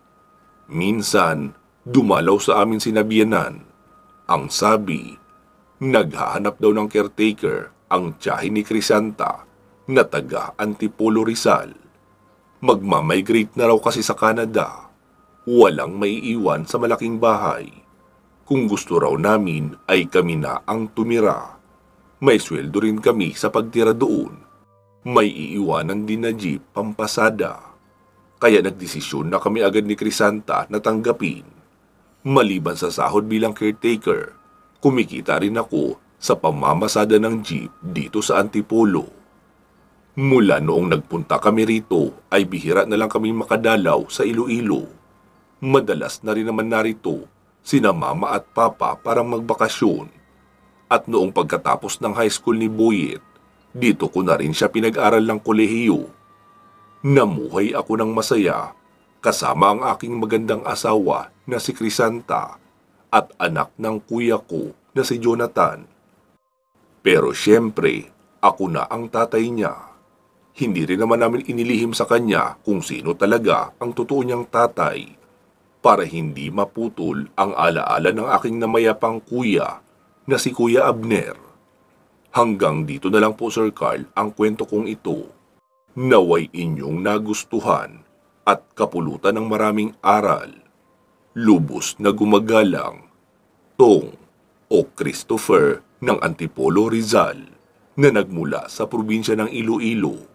Minsan, dumalaw sa amin si Nabianan. Ang sabi, naghahanap daw ng caretaker ang tiyahin ni Crisanta na taga Antipolo Rizal. Magmamigrate na raw kasi sa Canada. Walang maiiwan sa malaking bahay. Kung gusto raw namin ay kami na ang tumira. May sweldo rin kami sa pagtira doon. May iiwanan din na jeep pampasada. Kaya nagdesisyon na kami agad ni Crisanta na tanggapin. Maliban sa sahod bilang caretaker, kumikita rin ako sa pamamasada ng jeep dito sa Antipolo. Mula noong nagpunta kami rito ay bihira na lang kami makadalaw sa Iloilo. Madalas na rin naman narito sina mama at papa para magbakasyon. At noong pagkatapos ng high school ni Boyet, dito ko na rin siya pinag-aral ng kolehiyo. Namuhay ako ng masaya kasama ang aking magandang asawa na si Crisanta at anak ng kuya ko na si Jonathan. Pero siyempre, ako na ang tatay niya. Hindi rin naman namin inilihim sa kanya kung sino talaga ang totoo niyang tatay para hindi maputol ang alaala ng aking namayapang kuya na si Kuya Abner. Hanggang dito na lang po, Sir Carl, ang kwento kong ito. Naway inyong nagustuhan at kapulutan ng maraming aral. Lubos na gumagalang, Tong o Christopher ng Antipolo, Rizal, na nagmula sa probinsya ng Iloilo.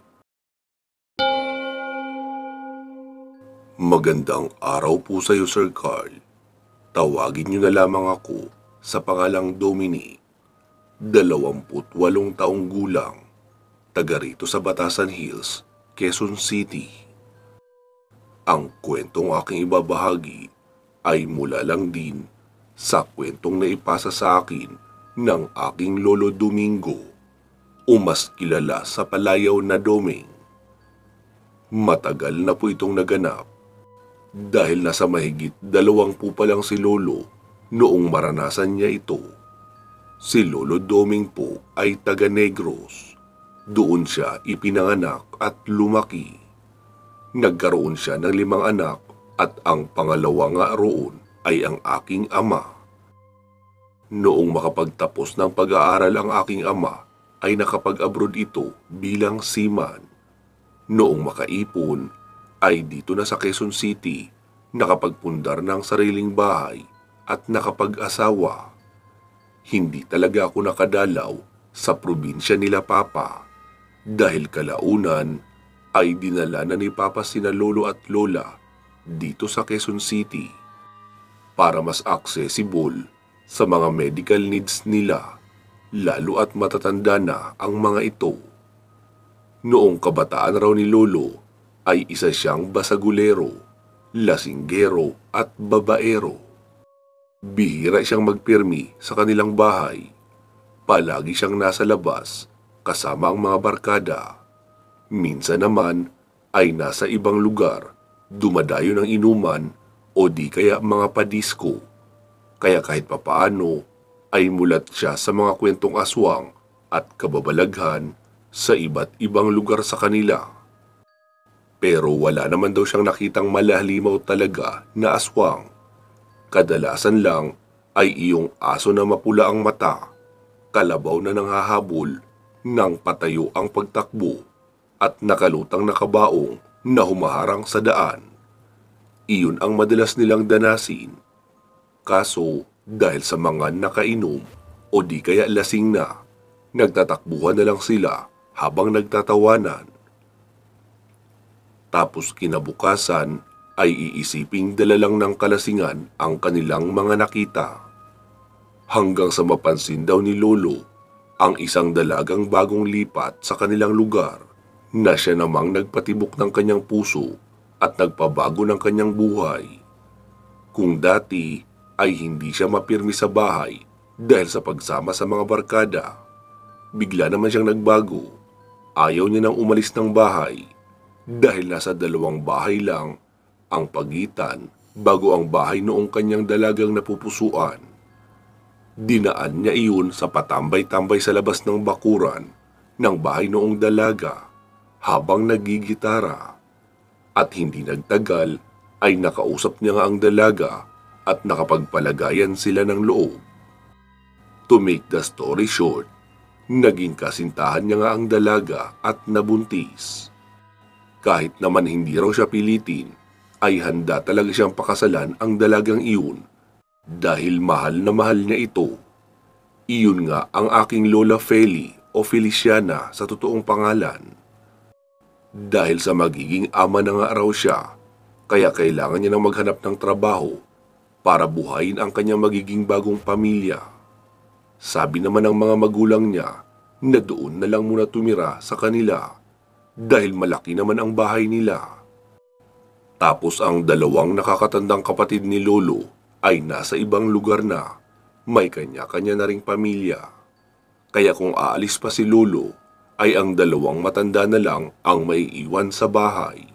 Magandang araw po sa iyo, Sir Carl. Tawagin niyo na lamang ako sa pangalang Dominic, 28 taong gulang, taga rito sa Batasan Hills, Quezon City. Ang kwentong aking ibabahagi ay mula lang din sa kwentong naipasa sa akin ng aking lolo Domingo, o mas kilala sa palayaw na Doming. Matagal na po itong naganap dahil nasa mahigit 20 pa lang si Lolo noong maranasan niya ito. Si Lolo Doming po ay taga Negros. Doon siya ipinanganak at lumaki. Nagkaroon siya ng 5 anak at ang pangalawa nga roon ay ang aking ama. Noong makapagtapos ng pag-aaral ang aking ama ay nakapag-abroad ito bilang seaman. Noong makaipon ay dito na sa Quezon City nakapagpundar ng sariling bahay at nakapag-asawa. Hindi talaga ako nakadalaw sa probinsya nila Papa dahil kalaunan ay dinala na ni Papa sina lolo at lola dito sa Quezon City para mas accessible sa mga medical needs nila, lalo at matatanda na ang mga ito. Noong kabataan raw ni Lolo ay isa siyang basagulero, lasinggero at babaero. Bihira siyang magpirmi sa kanilang bahay. Palagi siyang nasa labas kasama ang mga barkada. Minsan naman ay nasa ibang lugar, dumadayo ng inuman o di kaya mga padisko. Kaya kahit papaano ay mulat siya sa mga kwentong aswang at kababalaghan sa iba't ibang lugar sa kanila. Pero wala naman daw siyang nakitang malahalimaw talaga na aswang. Kadalasan lang ay iyong aso na mapula ang mata, kalabaw na nanghahabol, nang patayo ang pagtakbo, at nakalutang nakabaong na humaharang sa daan. Iyon ang madalas nilang danasin. Kaso dahil sa mga nakainom o di kaya lasing na, nagtatakbuhan na lang sila habang nagtatawanan. Tapos kinabukasan ay iisiping dala lang ng kalasingan ang kanilang mga nakita. Hanggang sa mapansin daw ni Lolo ang isang dalagang bagong lipat sa kanilang lugar na siya namang nagpatibok ng kanyang puso at nagpabago ng kanyang buhay. Kung dati ay hindi siya mapirmi sa bahay dahil sa pagsama sa mga barkada, bigla naman siyang nagbago. Ayaw niya nang umalis ng bahay dahil nasa 2 bahay lang ang pagitan bago ang bahay noong kanyang dalagang napupusuan. Dinaan niya iyon sa patambay-tambay sa labas ng bakuran ng bahay noong dalaga habang nagigitara. At hindi nagtagal ay nakausap niya nga ang dalaga at nakapagpalagayan sila ng loob. To make the story short, naging kasintahan niya nga ang dalaga at nabuntis. Kahit naman hindi raw siya pilitin, ay handa talaga siyang pakasalan ang dalagang iyon dahil mahal na mahal niya ito. Iyon nga ang aking Lola Feli o Feliciana sa totoong pangalan. Dahil sa magiging ama na nga raw siya, kaya kailangan niya nang maghanap ng trabaho para buhayin ang kanyang magiging bagong pamilya. Sabi naman ng mga magulang niya na doon na lang muna tumira sa kanila dahil malaki naman ang bahay nila. Tapos ang dalawang nakakatandang kapatid ni Lolo ay nasa ibang lugar na, may kanya-kanya na ring pamilya. Kaya kung aalis pa si Lolo, ay ang dalawang matanda na lang ang maiiwan sa bahay.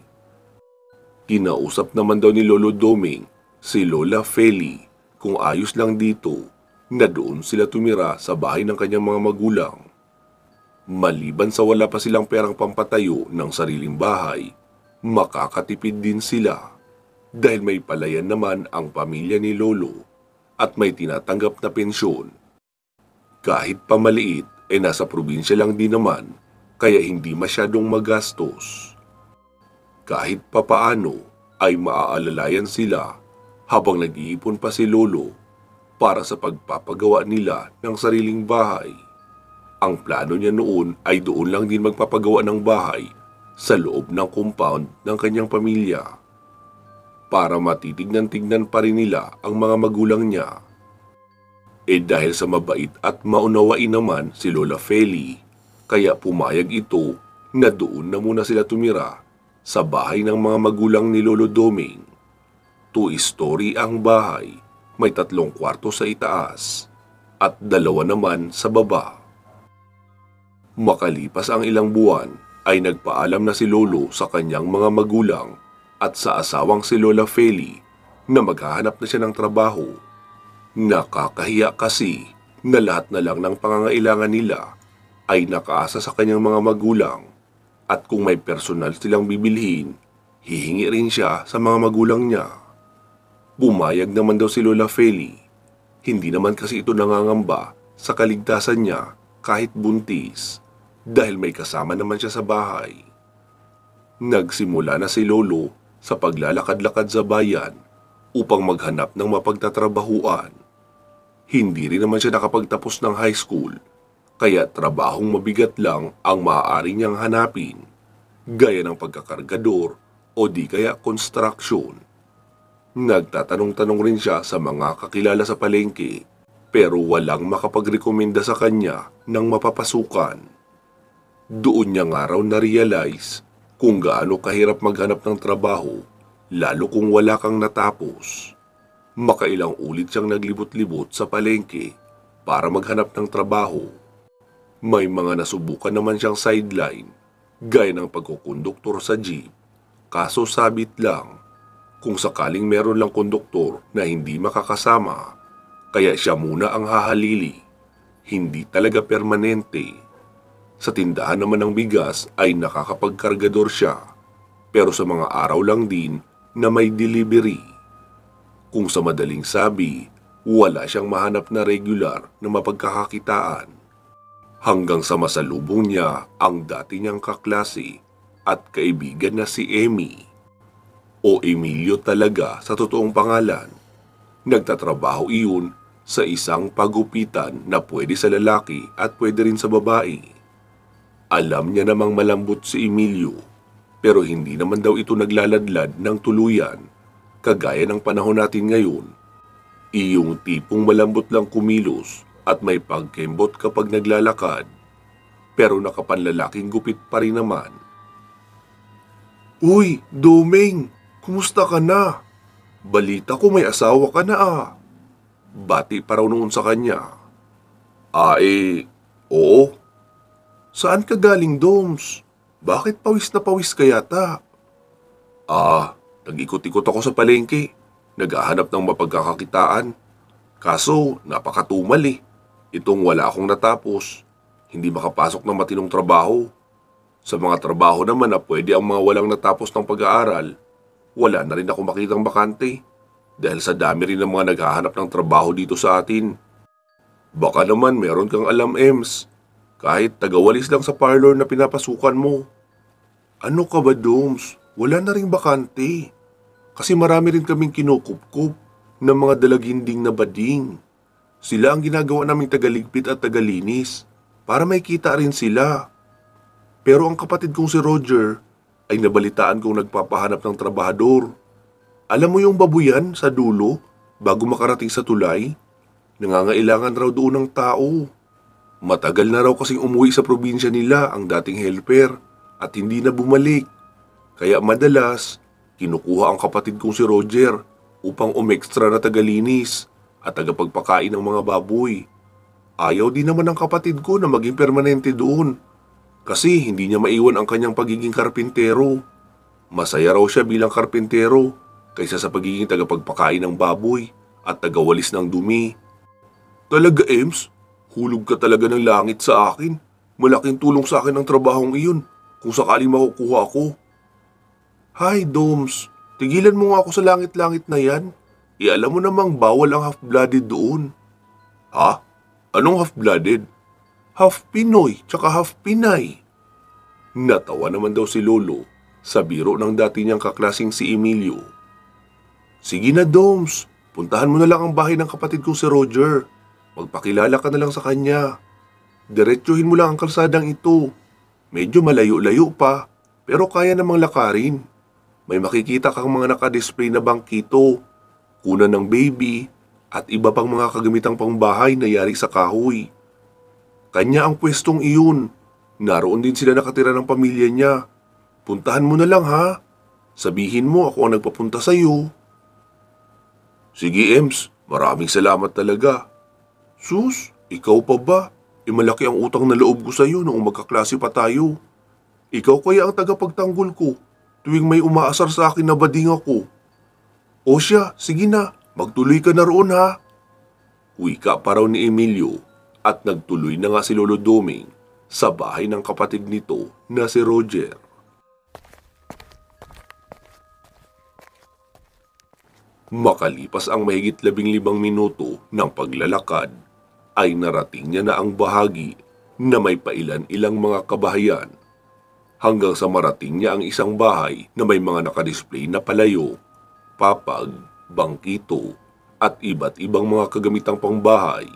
Kinausap naman daw ni Lolo Doming si Lola Feli kung ayos lang dito na doon sila tumira sa bahay ng kanyang mga magulang. Maliban sa wala pa silang perang pampatayo ng sariling bahay, makakatipid din sila dahil may palayan naman ang pamilya ni Lolo at may tinatanggap na pensyon. Kahit pamaliit nasa probinsya lang din naman kaya hindi masyadong magastos. Kahit papaano ay maaalalayan sila habang nag-iipon pa si Lolo para sa pagpapagawa nila ng sariling bahay. Ang plano niya noon ay doon lang din magpapagawa ng bahay sa loob ng compound ng kanyang pamilya para matitignan-tignan pa rin nila ang mga magulang niya. Dahil sa mabait at maunawain naman si Lola Feli, kaya pumayag ito na doon na muna sila tumira sa bahay ng mga magulang ni Lolo Doming. 2-story ang bahay, may 3 kwarto sa itaas at 2 naman sa baba. Makalipas ang ilang buwan ay nagpaalam na si Lolo sa kanyang mga magulang at sa asawang si Lola Feli na maghahanap na siya ng trabaho. Nakakahiya kasi na lahat na lang ng pangangailangan nila ay nakaasa sa kanyang mga magulang at kung may personal silang bibilhin, hihingi rin siya sa mga magulang niya. Pumayag naman daw si Lola Feli. Hindi naman kasi ito nangangamba sa kaligtasan niya kahit buntis dahil may kasama naman siya sa bahay. Nagsimula na si Lolo sa paglalakad-lakad sa bayan upang maghanap ng mapagtatrabahuan. Hindi rin naman siya nakapagtapos ng high school, kaya trabahong mabigat lang ang maaari niyang hanapin, gaya ng pagkakargador o di kaya construction. Nagtatanong-tanong rin siya sa mga kakilala sa palengke, pero walang makapagrekomenda sa kanya ng mapapasukan. Doon niya nga raw na-realize kung gaano kahirap maghanap ng trabaho, lalo kung wala kang natapos. Makailang ulit siyang naglibot-libot sa palengke para maghanap ng trabaho. May mga nasubukan naman siyang sideline, gaya ng pagkukonduktor sa jeep. Kaso sabit lang, kung sakaling meron lang konduktor na hindi makakasama, kaya siya muna ang hahalili. Hindi talaga permanente. Sa tindahan naman ng bigas ay nakakapagkargador siya, pero sa mga araw lang din na may delivery. Kung sa madaling sabi, wala siyang mahanap na regular na mapagkakakitaan. Hanggang sa masalubong niya ang dati niyang kaklase at kaibigan na si Emmy, o Emilio talaga sa totoong pangalan. Nagtatrabaho iyon sa isang pagupitan na pwede sa lalaki at pwede rin sa babae. Alam niya namang malambot si Emilio, pero hindi naman daw ito naglaladlad ng tuluyan, kagaya ng panahon natin ngayon. Iyong tipong malambot lang kumilos at may pagkembot kapag naglalakad, pero nakapanlalaking gupit pa rin naman. "Uy, Doming! Kumusta ka na? Balita ko may asawa ka na ah." Bati pa raw noon sa kanya. Oo. "Saan ka galing, Doms? Bakit pawis na pawis ka yata?" Nag-ikot-ikot ako sa palengke. Naghahanap ng mapagkakakitaan. Kaso, napakatumal eh. Itong wala akong natapos. Hindi makapasok ng matinong trabaho. Sa mga trabaho naman na pwede ang mga walang natapos ng pag-aaral, wala na rin ako makitang bakante. Dahil sa dami rin ng mga naghahanap ng trabaho dito sa atin. Baka naman meron kang alam, Ems. Kahit tagawalis lang sa parlor na pinapasukan mo. Ano ka ba, Doms? Wala na ring bakante. Kasi marami rin kaming kinukup-kup ng mga dalaginding na bading. Sila ang ginagawa naming tagaligpit at tagalinis para may kita rin sila. Pero ang kapatid kong si Roger ay nabalitaan kong nagpapahanap ng trabahador. Alam mo yung babuyan sa dulo bago makarating sa tulay? Nangangailangan raw doon ng tao. Matagal na raw kasing umuwi sa probinsya nila ang dating helper at hindi na bumalik. Kaya madalas, kinukuha ang kapatid kong si Roger upang umextra na tagalinis at tagapagpakain ng mga baboy. Ayaw din naman ng kapatid ko na maging permanente doon kasi hindi niya maiwan ang kanyang pagiging karpintero. Masaya raw siya bilang karpintero kaysa sa pagiging tagapagpakain ng baboy at tagawalis ng dumi. Talaga, Ems? Hulog ka talaga ng langit sa akin. Malaking tulong sa akin ang trabahong iyon kung sakaling makukuha ako. Hay, Doms. Tigilan mo nga ako sa langit-langit na yan. Alam mo namang bawal ang half-blooded doon. Ha? Anong half-blooded? Half Pinoy tsaka half Pinay. Natawa naman daw si Lolo sa biro ng dati niyang kaklasing si Emilio. Sige na, Doms. Puntahan mo na lang ang bahay ng kapatid kong si Roger. Magpakilala ka na lang sa kanya. Diretsuhin mo lang ang kalsadang ito. Medyo malayo-layo pa, pero kaya namang lakarin. May makikita kang mga nakadisplay na bangkito, kunan ng baby, at iba pang mga kagamitang pangbahay na yari sa kahoy. Kanya ang pwestong iyon. Naroon din sila nakatira ng pamilya niya. Puntahan mo na lang ha. Sabihin mo ako ang nagpapunta sa iyo. Sige, Ems. Maraming salamat talaga. Sus, ikaw pa ba? Malaki ang utang na loob ko sa iyo noong magkaklase pa tayo. Ikaw kaya ang tagapagtanggol ko tuwing may umaasar sa akin na bading ako. O siya, sige na, magtuloy ka na roon ha. Wika pa raw ni Emilio at nagtuloy na nga si Lolo Doming sa bahay ng kapatid nito na si Roger. Makalipas ang mahigit 15 minuto ng paglalakad, ay narating niya na ang bahagi na may pailan-ilang mga kabahayan hanggang sa marating niya ang isang bahay na may mga nakadisplay na palayo, papag, bangkito at iba't ibang mga kagamitang pangbahay.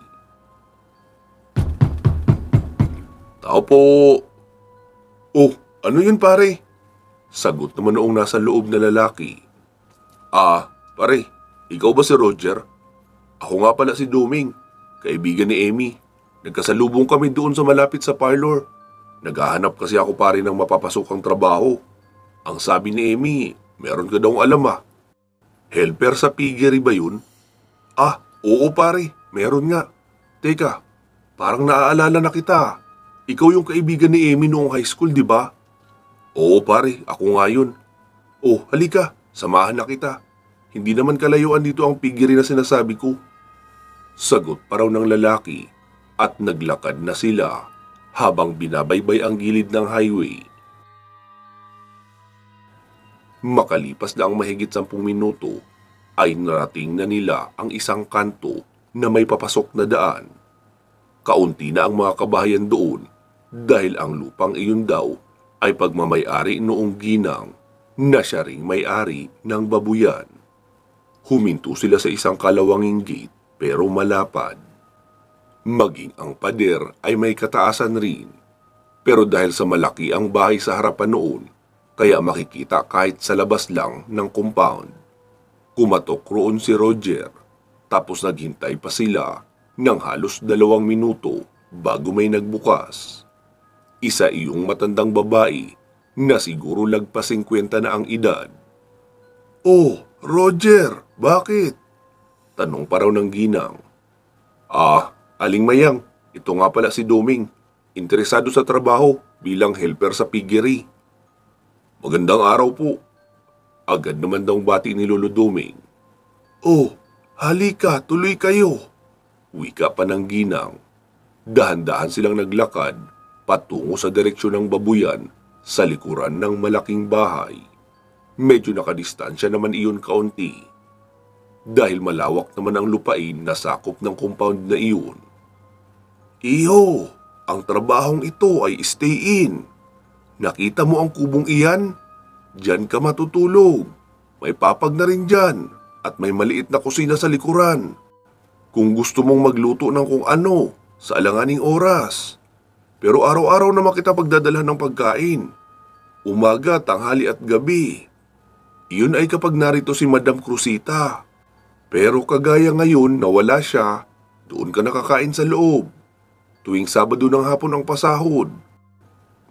Tao po! Oh, ano yun pare? Sagot naman noong nasa loob na lalaki. Pare, ikaw ba si Roger? Ako nga pala si Doming. Kaibigan ni Amy. Nagkasalubong kami doon sa malapit sa parlor. Naghahanap kasi ako pare ng mapapasokang trabaho. Ang sabi ni Amy, meron ka daw alam Helper sa piggery ba yun? Oo pare, meron nga. Teka, parang naaalala na kita. Ikaw yung kaibigan ni Amy noong high school, di ba? Oo pare, ako nga yun. Oh, halika, samahan na kita. Hindi naman kalayuan dito ang piggery na sinasabi ko. Sagot pa raw ng lalaki at naglakad na sila habang binabaybay ang gilid ng highway. Makalipas na ang mahigit 10 minuto ay narating na nila ang isang kanto na may papasok na daan. Kaunti na ang mga kabahayan doon dahil ang lupang iyon daw ay pagmamay-ari noong ginang na siya ring may-ari ng babuyan. Huminto sila sa isang kalawanging gate pero malapad. Maging ang pader ay may kataasan rin. Pero dahil sa malaki ang bahay sa harapan noon, kaya makikita kahit sa labas lang ng compound. Kumatok roon si Roger, tapos naghintay pa sila ng halos 2 minuto bago may nagbukas. Isa iyong matandang babae na siguro lagpas 50 na ang edad. Oh, Roger, bakit? Tanong pa raw ng ginang. Aling Mayang, ito nga pala si Doming. Interesado sa trabaho bilang helper sa piggery. Magandang araw po. Agad naman daw bati ni Lolo Doming. Oh, halika, tuloy kayo. Wika pa ng ginang. Dahan-dahan silang naglakad patungo sa direksyon ng babuyan sa likuran ng malaking bahay. Medyo nakadistansya naman iyon kaunti. Dahil malawak naman ang lupain na sakop ng compound na iyon. Iho, ang trabahong ito ay stay in. Nakita mo ang kubong iyan? Diyan ka matutulog. May papag na rin dyan at may maliit na kusina sa likuran. Kung gusto mong magluto ng kung ano sa alanganing oras. Pero araw-araw naman kita pagdadalhan ng pagkain. Umaga, tanghali at gabi. Iyon ay kapag narito si Madam Cruzita. Pero kagaya ngayon na wala siya, doon ka nakakain sa loob. Tuwing Sabado ng hapon ang pasahod.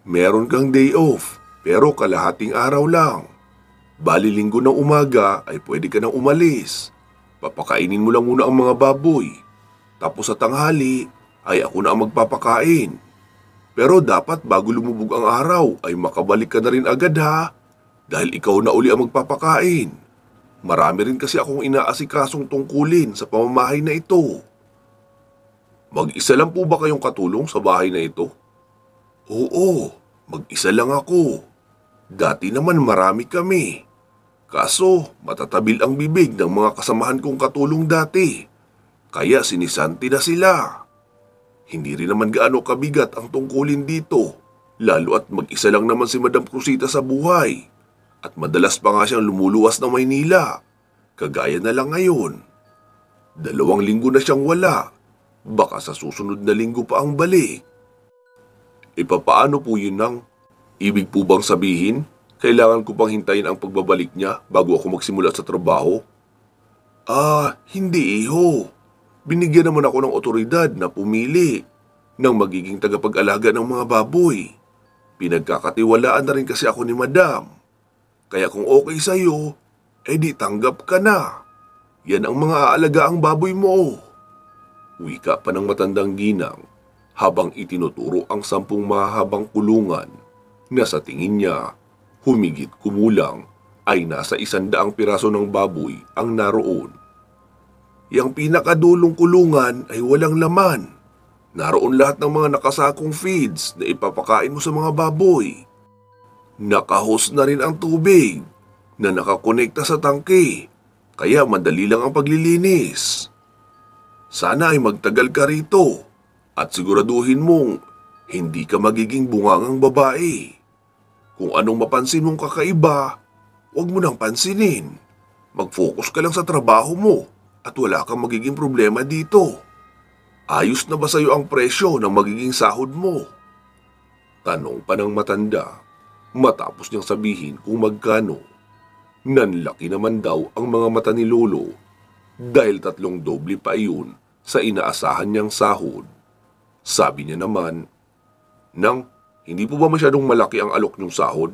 Meron kang day off, pero kalahating araw lang. Bali linggo ng umaga ay pwede ka nang umalis. Papakainin mo lang muna ang mga baboy. Tapos sa tanghali ay ako na ang magpapakain. Pero dapat bago lumubog ang araw ay makabalik ka na rin agad ha. Dahil ikaw na uli ang magpapakain. Marami rin kasi akong inaasikasong tungkulin sa pamamahay na ito. Mag-isa lang po ba kayong katulong sa bahay na ito? Oo, mag-isa lang ako. Dati naman marami kami. Kaso matatabil ang bibig ng mga kasamahan kong katulong dati. Kaya sinisanti na sila. Hindi rin naman gaano kabigat ang tungkulin dito, lalo at mag-isa lang naman si Madam Cruzita sa buhay. At madalas pa nga siyang lumuluwas ng Maynila, kagaya na lang ngayon. 2 linggo na siyang wala, baka sa susunod na linggo pa ang balik. Papaano po yun nang? Ibig po bang sabihin, kailangan ko pang hintayin ang pagbabalik niya bago ako magsimula sa trabaho? Hindi iho. Binigyan naman ako ng otoridad na pumili ng magiging tagapag-alaga ng mga baboy. Pinagkakatiwalaan na rin kasi ako ni Madam. Kaya kung okay sa'yo, di tanggap ka na. Yan ang mga aalaga ang baboy mo. Wika pa ng matandang ginang habang itinuturo ang 10 mahabang kulungan na sa tingin niya, humigit kumulang ay nasa 100 piraso ng baboy ang naroon. Yang pinakadulong kulungan ay walang laman. Naroon lahat ng mga nakasakong feeds na ipapakain mo sa mga baboy. Nakahose na rin ang tubig na nakakonekta sa tangke, kaya madali lang ang paglilinis. Sana ay magtagal ka rito at siguraduhin mong hindi ka magiging bungangang babae. Kung anong mapansin mong kakaiba, huwag mo nang pansinin. Mag-focus ka lang sa trabaho mo at wala kang magiging problema dito. Ayos na ba sa'yo ang presyo ng magiging sahod mo? Tanong pa ng matanda matapos niyang sabihin kung magkano. Nanlaki naman daw ang mga mata ni Lolo dahil 3 doble pa iyon sa inaasahan niyang sahod. Sabi niya naman, Nang, hindi po ba masyadong malaki ang alok niyong sahod?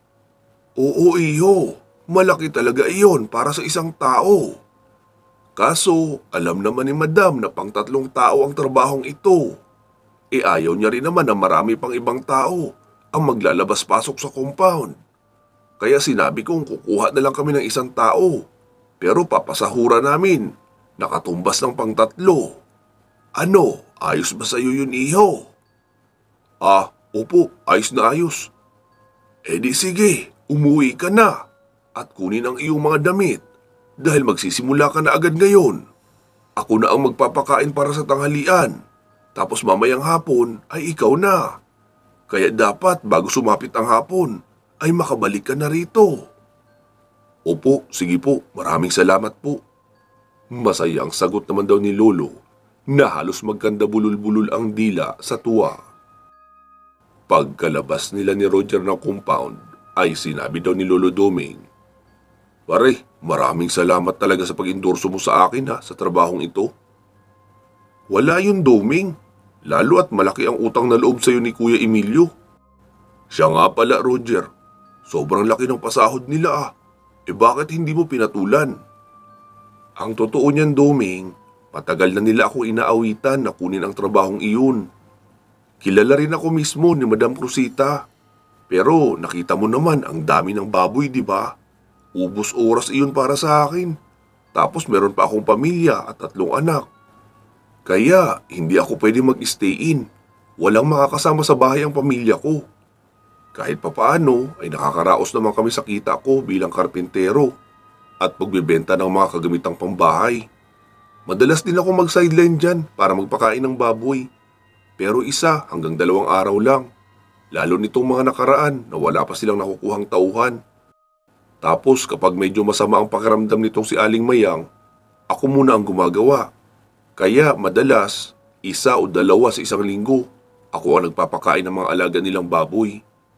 Oo iho, malaki talaga iyon para sa isang tao. Kaso, alam naman ni Madam na pang 3 tao ang trabahong ito. Ayaw niya rin naman na marami pang ibang tao ang maglalabas-pasok sa compound. Kaya sinabi kong kukuha na lang kami ng 1 tao. Pero papasahura namin, nakatumbas ng pang 3. Ano, ayos ba sa'yo yun iho? Opo, ayos na ayos. Di sige, umuwi ka na at kunin ang iyong mga damit. Dahil magsisimula ka na agad ngayon. Ako na ang magpapakain para sa tanghalian. Tapos mamayang hapon ay ikaw na. Kaya dapat bago sumapit ang hapon ay makabalik ka na rito. Opo, sige po, maraming salamat po. Masayang sagot naman daw ni Lolo na halos magkanda bulul-bulul ang dila sa tuwa. Pagkalabas nila ni Roger ng compound ay sinabi daw ni Lolo Doming, Pare, maraming salamat talaga sa pag-endorso mo sa akin sa trabahong ito. Wala yun, Doming. Lalo at malaki ang utang na loob sa'yo ni Kuya Emilio. Siya nga pala, Roger. Sobrang laki ng pasahod nila bakit hindi mo pinatulan? Ang totoo niyan, Doming, matagal na nila ako inaawitan na kunin ang trabahong iyon. Kilala rin ako mismo ni Madam Cruzita. Pero nakita mo naman ang dami ng baboy, di ba? Ubos oras iyon para sa akin. Tapos meron pa akong pamilya at 3 anak. Kaya hindi ako pwede mag-stay in. Walang makakasama sa bahay ang pamilya ko. Kahit papaano ay nakakaraos naman kami sa kita ko bilang karpintero at pagbebenta ng mga kagamitang pambahay. Madalas din ako mag-sideline dyan para magpakain ng baboy. Pero 1 hanggang 2 araw lang. Lalo nitong mga nakaraan na wala pa silang nakukuhang tauhan. Tapos kapag medyo masama ang pakiramdam nitong si Aling Mayang, ako muna ang gumagawa. Kaya madalas, 1 o 2 sa 1 linggo, ako ang nagpapakain ng mga alaga nilang baboy.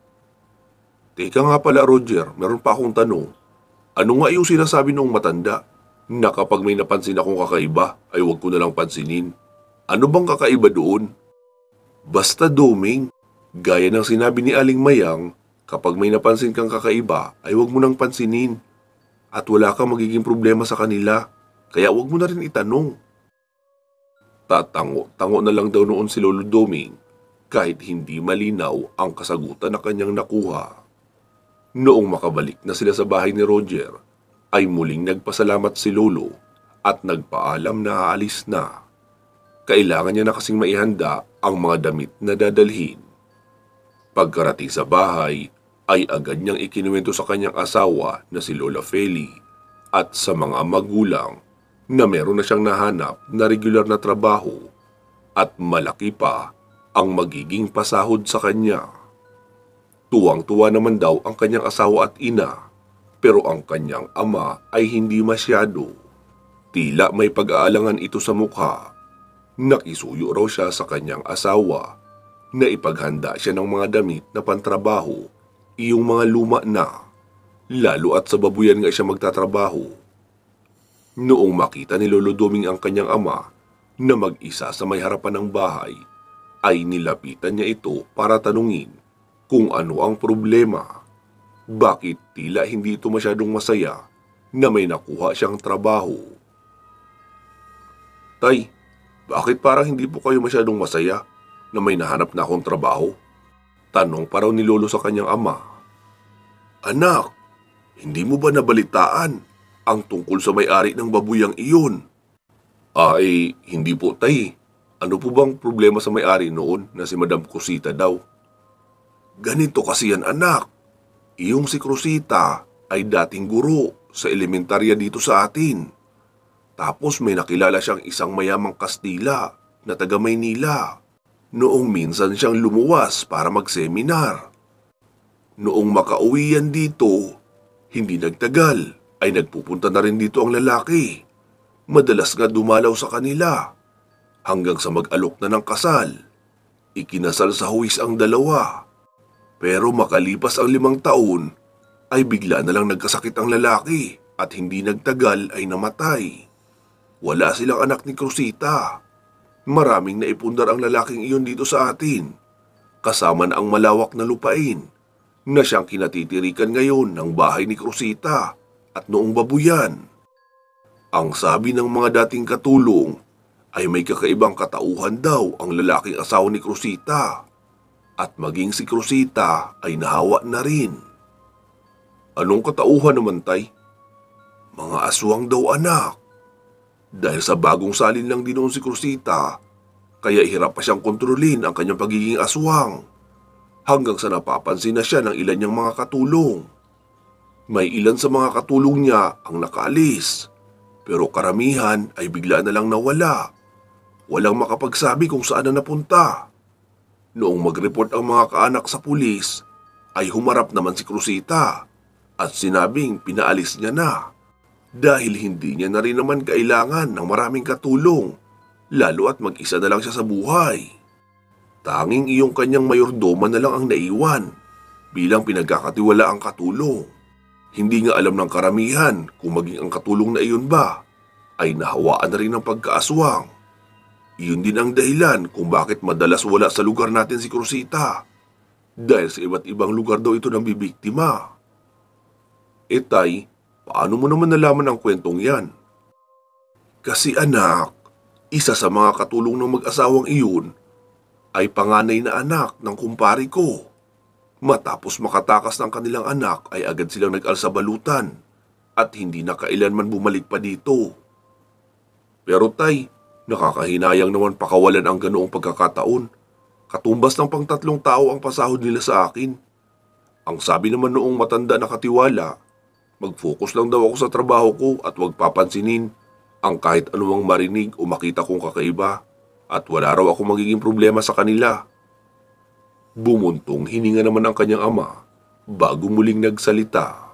Teka nga pala, Roger, meron pa akong tanong. Ano nga yung sinasabi nung matanda na kapag may napansin akong kakaiba ay huwag ko na lang pansinin? Ano bang kakaiba doon? Basta, Doming, Gaya ng sinabi ni Aling Mayang, kapag may napansin kang kakaiba ay huwag mo nang pansinin. At wala kang magiging problema sa kanila, kaya huwag mo na rin itanong. Tatango-tango na lang daw noon si Lolo Doming kahit hindi malinaw ang kasagutan na kanyang nakuha. Noong makabalik na sila sa bahay ni Roger, ay muling nagpasalamat si Lolo at nagpaalam na aalis na. Kailangan niya na kasing maihanda ang mga damit na dadalhin. Pagkarating sa bahay, ay agad niyang ikinuwento sa kanyang asawa na si Lola Feli at sa mga magulang na meron na siyang nahanap na regular na trabaho at malaki pa ang magiging pasahod sa kanya. Tuwang-tuwa naman daw ang kanyang asawa at ina, pero ang kanyang ama ay hindi masyado. Tila may pag-aalangan ito sa mukha. Nakisuyo raw siya sa kanyang asawa na ipaghanda siya ng mga damit na pantrabaho, iyong mga luma na, lalo at sa babuyan nga siya magtatrabaho. Noong makita ni Lolo Doming ang kanyang ama na mag-isa sa may harapan ng bahay, ay nilapitan niya ito para tanungin kung ano ang problema. Bakit tila hindi ito masyadong masaya na may nakuha siyang trabaho? Tay, bakit parang hindi po kayo masyadong masaya na may nahanap na akong trabaho? Tanong pa raw ni Lolo sa kanyang ama. Anak, hindi mo ba nabalitaan ang tungkol sa may-ari ng babuyang iyon? Ay, hindi po tay. Ano po bang problema sa may-ari noon na si Madam Cosita daw? Ganito kasi yan anak. Iyong si Cosita ay dating guro sa elementarya dito sa atin. Tapos may nakilala siyang isang mayamang Kastila na taga Maynila. Noong minsan siyang lumuwas para mag-seminar. Noong makauwi yan dito, hindi nagtagal ay nagpupunta na rin dito ang lalaki. Madalas nga dumalaw sa kanila. Hanggang sa mag-alok na ng kasal. Ikinasal sa huwis ang dalawa. Pero makalipas ang 5 taon, ay bigla na lang nagkasakit ang lalaki at hindi nagtagal ay namatay. Wala silang anak ni Cosita. Maraming naipundar ang lalaking iyon dito sa atin, kasama na ang malawak na lupain na siyang kinatitirikan ngayon ng bahay ni Cosita at noong babuyan. Ang sabi ng mga dating katulong ay may kakaibang katauhan daw ang lalaking asawa ni Cosita at maging si Cosita ay nahawa na rin. Anong katauhan naman tay? Mga aswang daw anak. Dahil sa bagong salin lang din noon si Cosita, kaya hirap pa siyang kontrolin ang kanyang pagiging aswang hanggang sa napapansin na siya ng ilan niyang mga katulong. May ilan sa mga katulong niya ang nakaalis, pero karamihan ay bigla na lang nawala. Walang makapagsabi kung saan na napunta. Noong mag-report ang mga kaanak sa pulis, ay humarap naman si Cosita at sinabing pinaalis niya na dahil hindi niya na rin naman kailangan ng maraming katulong, lalo at mag-isa na lang siya sa buhay. Tanging iyong kanyang mayordoma na lang ang naiwan bilang pinagkakatiwala ang katulong. Hindi nga alam ng karamihan kung maging ang katulong na iyon ba ay nahawaan na rin ng pagkaaswang. Iyon din ang dahilan kung bakit madalas wala sa lugar natin si Cosita. Dahil sa iba't ibang lugar daw ito nambibiktima. Tay, paano mo naman nalaman ang kwentong yan? Kasi anak, isa sa mga katulong ng mag-asawang iyon ay panganay na anak ng kumpari ko. Matapos makatakas ng kanilang anak ay agad silang nag-alsabalutan at hindi na kailanman bumalik pa dito. Pero tay, nakakahinayang naman pakawalan ang ganoong pagkakataon. Katumbas ng pang 3 tao ang pasahod nila sa akin. Ang sabi naman noong matanda na katiwala, mag-focus lang daw ako sa trabaho ko at huwag papansinin ang kahit anumang marinig o makita kong kakaiba at wala raw ako magiging problema sa kanila. Bumuntong hininga naman ang kanyang ama bago muling nagsalita.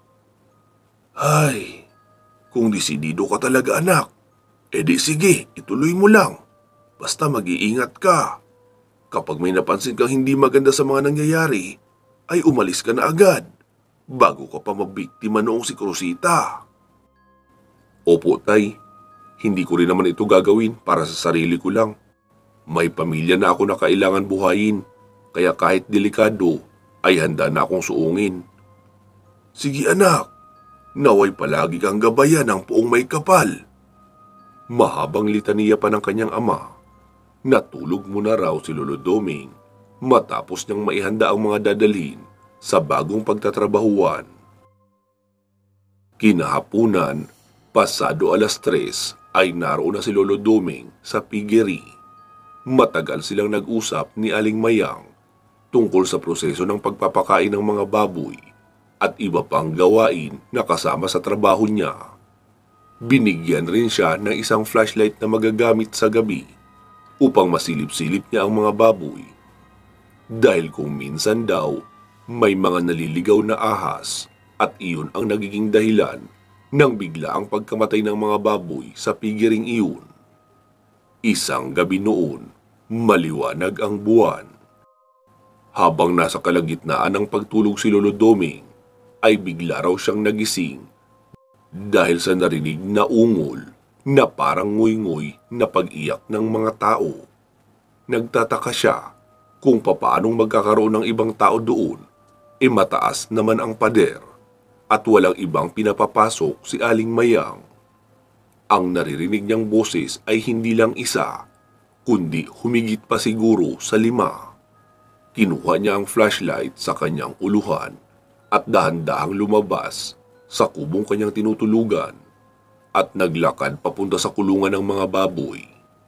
Ay, kung desidido ka talaga anak, edi sige, ituloy mo lang. Basta mag-iingat ka. Kapag may napansin kang hindi maganda sa mga nangyayari, ay umalis ka na agad, bago ka pa mabiktima noong si Cosita. Opo tay, hindi ko rin naman ito gagawin para sa sarili ko lang. May pamilya na ako na kailangan buhayin, kaya kahit delikado ay handa na akong suungin. Sige anak, naway palagi kang gabayan ng puong may kapal. Mahabang litaniya pa ng kanyang ama. Natulog muna raw si Lolo Doming matapos niyang maihanda ang mga dadalhin sa bagong pagtatrabahuan. Kinahapunan, pasado 3:00 ay naroon na si Lolo Doming sa piggery. Matagal silang nag-usap ni Aling Mayang tungkol sa proseso ng pagpapakain ng mga baboy at iba pang gawain na kasama sa trabaho niya. Binigyan rin siya ng isang flashlight na magagamit sa gabi upang masilip-silip niya ang mga baboy. Dahil kung minsan daw may mga naliligaw na ahas at iyon ang nagiging dahilan ng biglaang pagkamatay ng mga baboy sa pigiring iyon. Isang gabi noon, maliwanag ang buwan. Habang nasa kalagitnaan ng pagtulog si Lolo Doming, ay bigla raw siyang nagising dahil sa narinig na ungol na parang nguy-nguy na pag-iyak ng mga tao. Nagtataka siya kung papaanong magkakaroon ng ibang tao doon, mataas naman ang pader at walang ibang pinapapasok si Aling Mayang. Ang naririnig niyang boses ay hindi lang isa, kundi humigit pa siguro sa 5. Kinuha niya ang flashlight sa kanyang uluhan at dahan-dahang lumabas sa kubong kanyang tinutulugan at naglakad papunta sa kulungan ng mga baboy.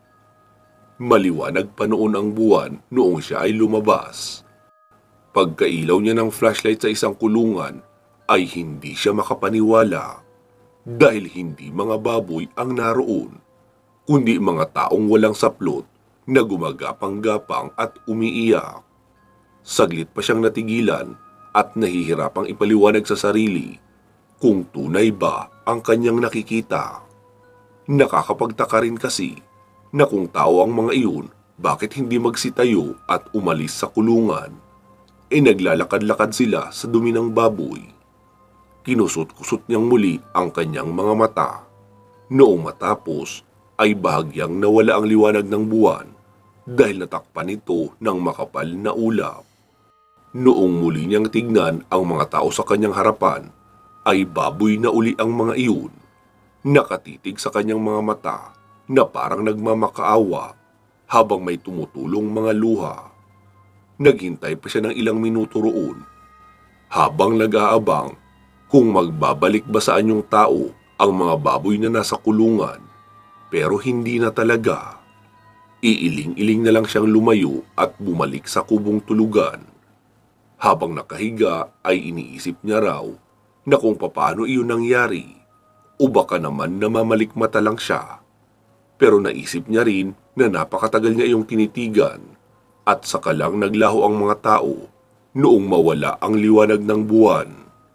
Maliwanag pa noon ang buwan noong siya ay lumabas. Pagkailaw niya ng flashlight sa isang kulungan ay hindi siya makapaniwala dahil hindi mga baboy ang naroon, kundi mga taong walang saplot na gumagapang-gapang at umiiyak. Saglit pa siyang natigilan at nahihirapang ipaliwanag sa sarili kung tunay ba ang kanyang nakikita. Nakakapagtaka rin kasi na kung tao ang mga iyon, bakit hindi magsitayo at umalis sa kulungan? Naglalakad-lakad sila sa dumi ng baboy. Kinusot-kusot niyang muli ang kanyang mga mata. Noong matapos ay bahagyang nawala ang liwanag ng buwan dahil natakpan ito ng makapal na ulap. Noong muli niyang tignan ang mga tao sa kanyang harapan, ay baboy na uli ang mga iyon. Nakatitig sa kanyang mga mata na parang nagmamakaawa habang may tumutulong mga luha. Naghintay pa siya ng ilang minuto roon habang nag-aabang kung magbabalik ba sa anyong tao ang mga baboy na nasa kulungan, pero hindi na talaga. Iiling-iling na lang siyang lumayo at bumalik sa kubong tulugan. Habang nakahiga ay iniisip niya raw na kung papaano iyon nangyari o baka naman namamalikmata lang siya. Pero naisip niya rin na napakatagal niya iyong tinitigan at saka lang naglaho ang mga tao noong mawala ang liwanag ng buwan.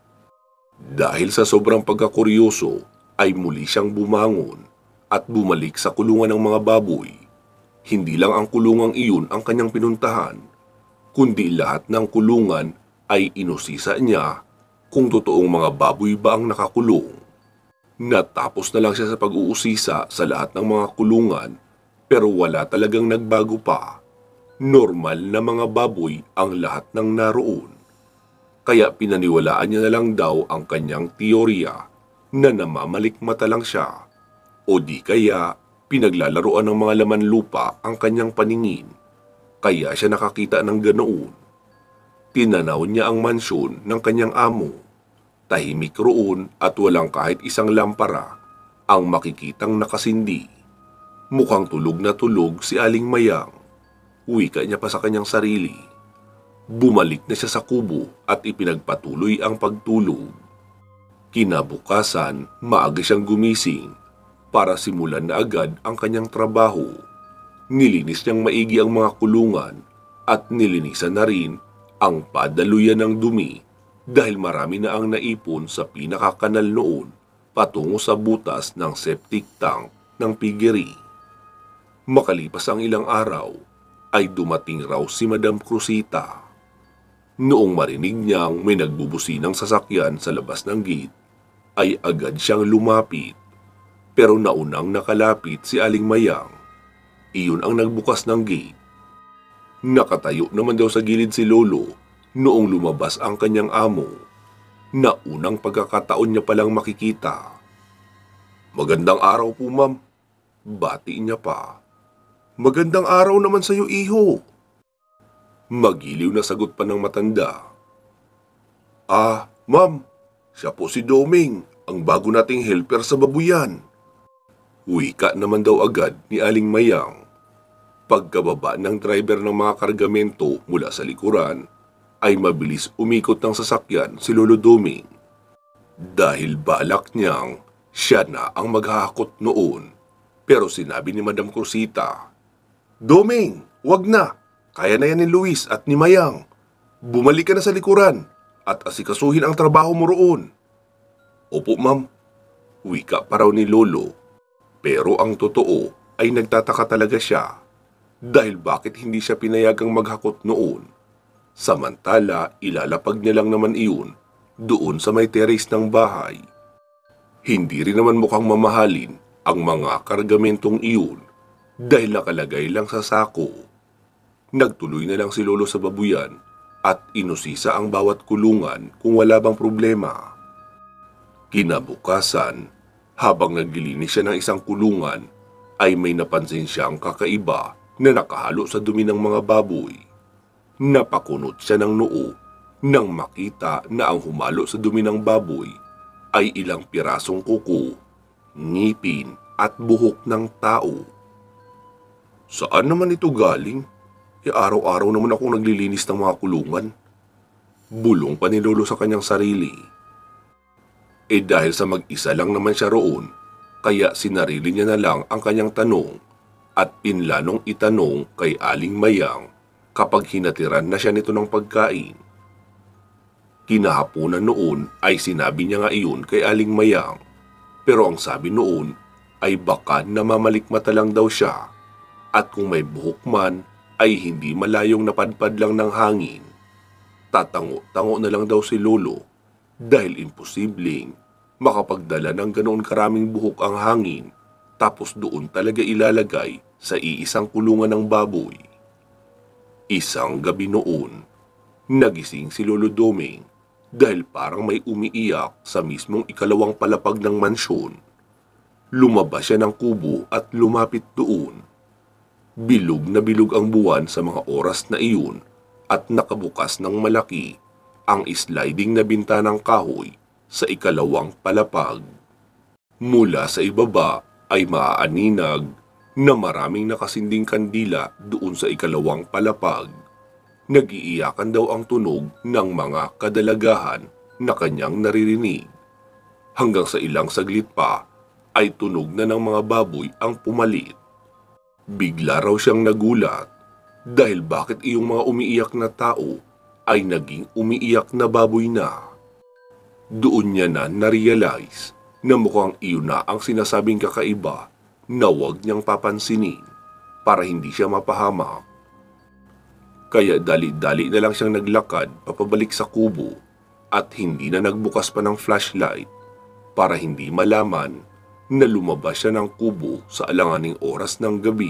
Dahil sa sobrang pagkakuryoso ay muli siyang bumangon at bumalik sa kulungan ng mga baboy. Hindi lang ang kulungang iyon ang kanyang pinuntahan, kundi lahat ng kulungan ay inusisa niya kung totoong mga baboy ba ang nakakulong. Natapos na lang siya sa pag-uusisa sa lahat ng mga kulungan pero wala talagang nagbago pa. Normal na mga baboy ang lahat ng naroon. Kaya pinaniwalaan niya na lang daw ang kanyang teorya na namamalikmata lang siya o di kaya pinaglalaroan ng mga laman lupa ang kanyang paningin. Kaya siya nakakita ng ganoon. Tinanaw niya ang mansyon ng kanyang amo. Tahimik roon at walang kahit isang lampara ang makikitang nakasindi. Mukhang tulog na tulog si Aling Mayang. Wika niya pa sa kanyang sarili. Bumalik na siya sa kubo at ipinagpatuloy ang pagtulog. Kinabukasan, maaga siyang gumising para simulan na agad ang kanyang trabaho. Nilinis niyang maigi ang mga kulungan at nilinisan na rin ang padaluyan ng dumi dahil marami na ang naipon sa pinakakanal noon patungo sa butas ng septic tank ng piggery. Makalipas ang ilang araw, ay dumating raw si Madam Cruzita. Noong marinig niyang may nagbubusinang sasakyan sa labas ng gate, ay agad siyang lumapit. Pero naunang nakalapit si Aling Mayang. Iyon ang nagbukas ng gate. Nakatayo naman daw sa gilid si Lolo noong lumabas ang kanyang amo, na unang pagkakataon niya palang makikita. "Magandang araw po, ma'am." Bati niya pa. "Magandang araw naman sa iyo, iho." Magiliw na sagot pa ng matanda. "Ah, ma'am, siya po si Doming, ang bago nating helper sa babuyan." Wika naman daw agad ni Aling Mayang. Pagkababa ng driver ng mga kargamento mula sa likuran, ay mabilis umikot ng sasakyan si Lolo Doming. Dahil balak niyang siya na ang maghahakot noon. Pero sinabi ni Madam Cosita, "Doming, wag na. Kaya na yan ni Luis at ni Mayang. Bumalik ka na sa likuran at asikasuhin ang trabaho mo roon." "Opo, ma'am." Wika pa raw ni Lolo. Pero ang totoo ay nagtataka talaga siya dahil bakit hindi siya pinayagang maghakot noon. Samantala, ilalapag niya lang naman iyon doon sa may terrace ng bahay. Hindi rin naman mukhang mamahalin ang mga kargamentong iyon dahil nakalagay lang sa sako. Nagtuloy na lang si Lolo sa babuyan at inusisa ang bawat kulungan kung wala bang problema. Kinabukasan, habang naglilinis siya ng isang kulungan, ay may napansin siyang kakaiba na nakahalo sa dumi ng mga baboy. Napakunot siya ng noo nang makita na ang humalo sa dumi ng baboy ay ilang pirasong kuko, ngipin at buhok ng tao. "Saan naman ito galing? Araw-araw naman akong naglilinis ng mga kulungan." Bulong pa ni Lolo sa kanyang sarili. Dahil sa mag-isa lang naman siya roon, kaya sinarili niya na lang ang kanyang tanong at pinlanong itanong kay Aling Mayang kapag hinatiran na siya nito ng pagkain. Kinahaponan noon ay sinabi niya nga iyon kay Aling Mayang, pero ang sabi noon ay baka namamalikmata lang daw siya at kung may buhok man ay hindi malayong napadpad lang ng hangin. Tatango-tango na lang daw si Lolo dahil imposibleng makapagdala ng ganoon karaming buhok ang hangin tapos doon talaga ilalagay sa iisang kulungan ng baboy. Isang gabi noon, nagising si Lolo Doming dahil parang may umiiyak sa mismong ikalawang palapag ng mansyon. Lumabas siya ng kubo at lumapit doon. Bilog na bilog ang buwan sa mga oras na iyon at nakabukas ng malaki ang sliding na bintanang kahoy sa ikalawang palapag. Mula sa ibaba ay maaaninag na maraming nakasinding kandila doon sa ikalawang palapag. Nag-iiyakan daw ang tunog ng mga kadalagahan na kanyang naririnig. Hanggang sa ilang saglit pa ay tunog na ng mga baboy ang pumalit. Bigla raw siyang nagulat dahil bakit iyong mga umiiyak na tao ay naging umiiyak na baboy na. Doon niya na na-realize na mukhang iyon na ang sinasabing kakaiba na huwag niyang papansinin para hindi siya mapahamak. Kaya dali-dali na lang siyang naglakad papabalik sa kubo at hindi na nagbukas pa ng flashlight para hindi malaman na lumabas siya ng kubo sa alanganing oras ng gabi.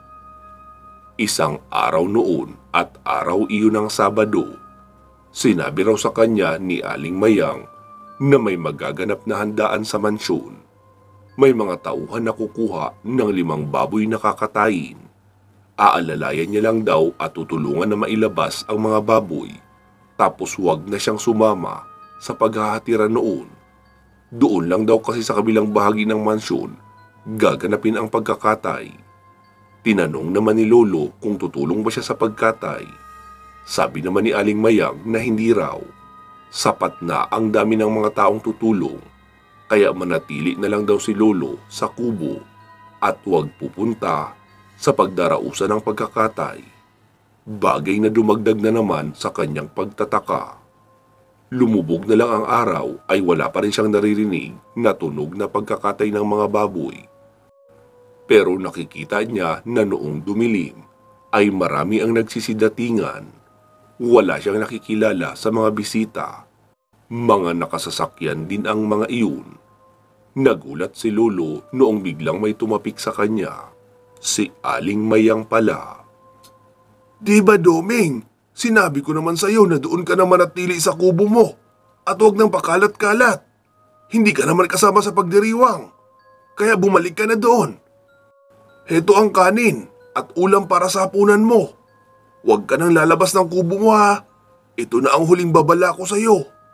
Isang araw noon at araw iyon ng Sabado. Sinabi raw sa kanya ni Aling Mayang na may magaganap na handaan sa mansyon. May mga tauhan na kukuha ng 5 baboy na kakatayin. Aalalayan niya lang daw at tutulungan na mailabas ang mga baboy. Tapos huwag na siyang sumama sa paghahatiran noon. Doon lang daw kasi sa kabilang bahagi ng mansyon gaganapin ang pagkakatay. Tinanong naman ni Lolo kung tutulong ba siya sa pagkatay. Sabi naman ni Aling Mayang na hindi raw. Sapat na ang dami ng mga taong tutulong, kaya manatili na lang daw si Lolo sa kubo at huwag pupunta sa pagdarausan ng pagkakatay. Bagay na dumagdag na naman sa kanyang pagtataka. Lumubog na lang ang araw ay wala pa rin siyang naririnig na tunog na pagkakatay ng mga baboy. Pero nakikita niya na noong dumilim ay marami ang nagsisidatingan. Wala siyang nakikilala sa mga bisita. Mga nakasasakyan din ang mga iyon. Nagulat si Lolo noong biglang may tumapik sa kanya. Si Aling Mayang pala. Di ba, Doming? Sinabi ko naman sa'yo na doon ka na manatili sa kubo mo at huwag nang pakalat-kalat. Hindi ka naman kasama sa pagdiriwang, kaya bumalik ka na doon. Heto ang kanin at ulam para sa hapunan mo. Huwag ka nang lalabas ng kubo mo ha. Ito na ang huling babala ko sa'yo.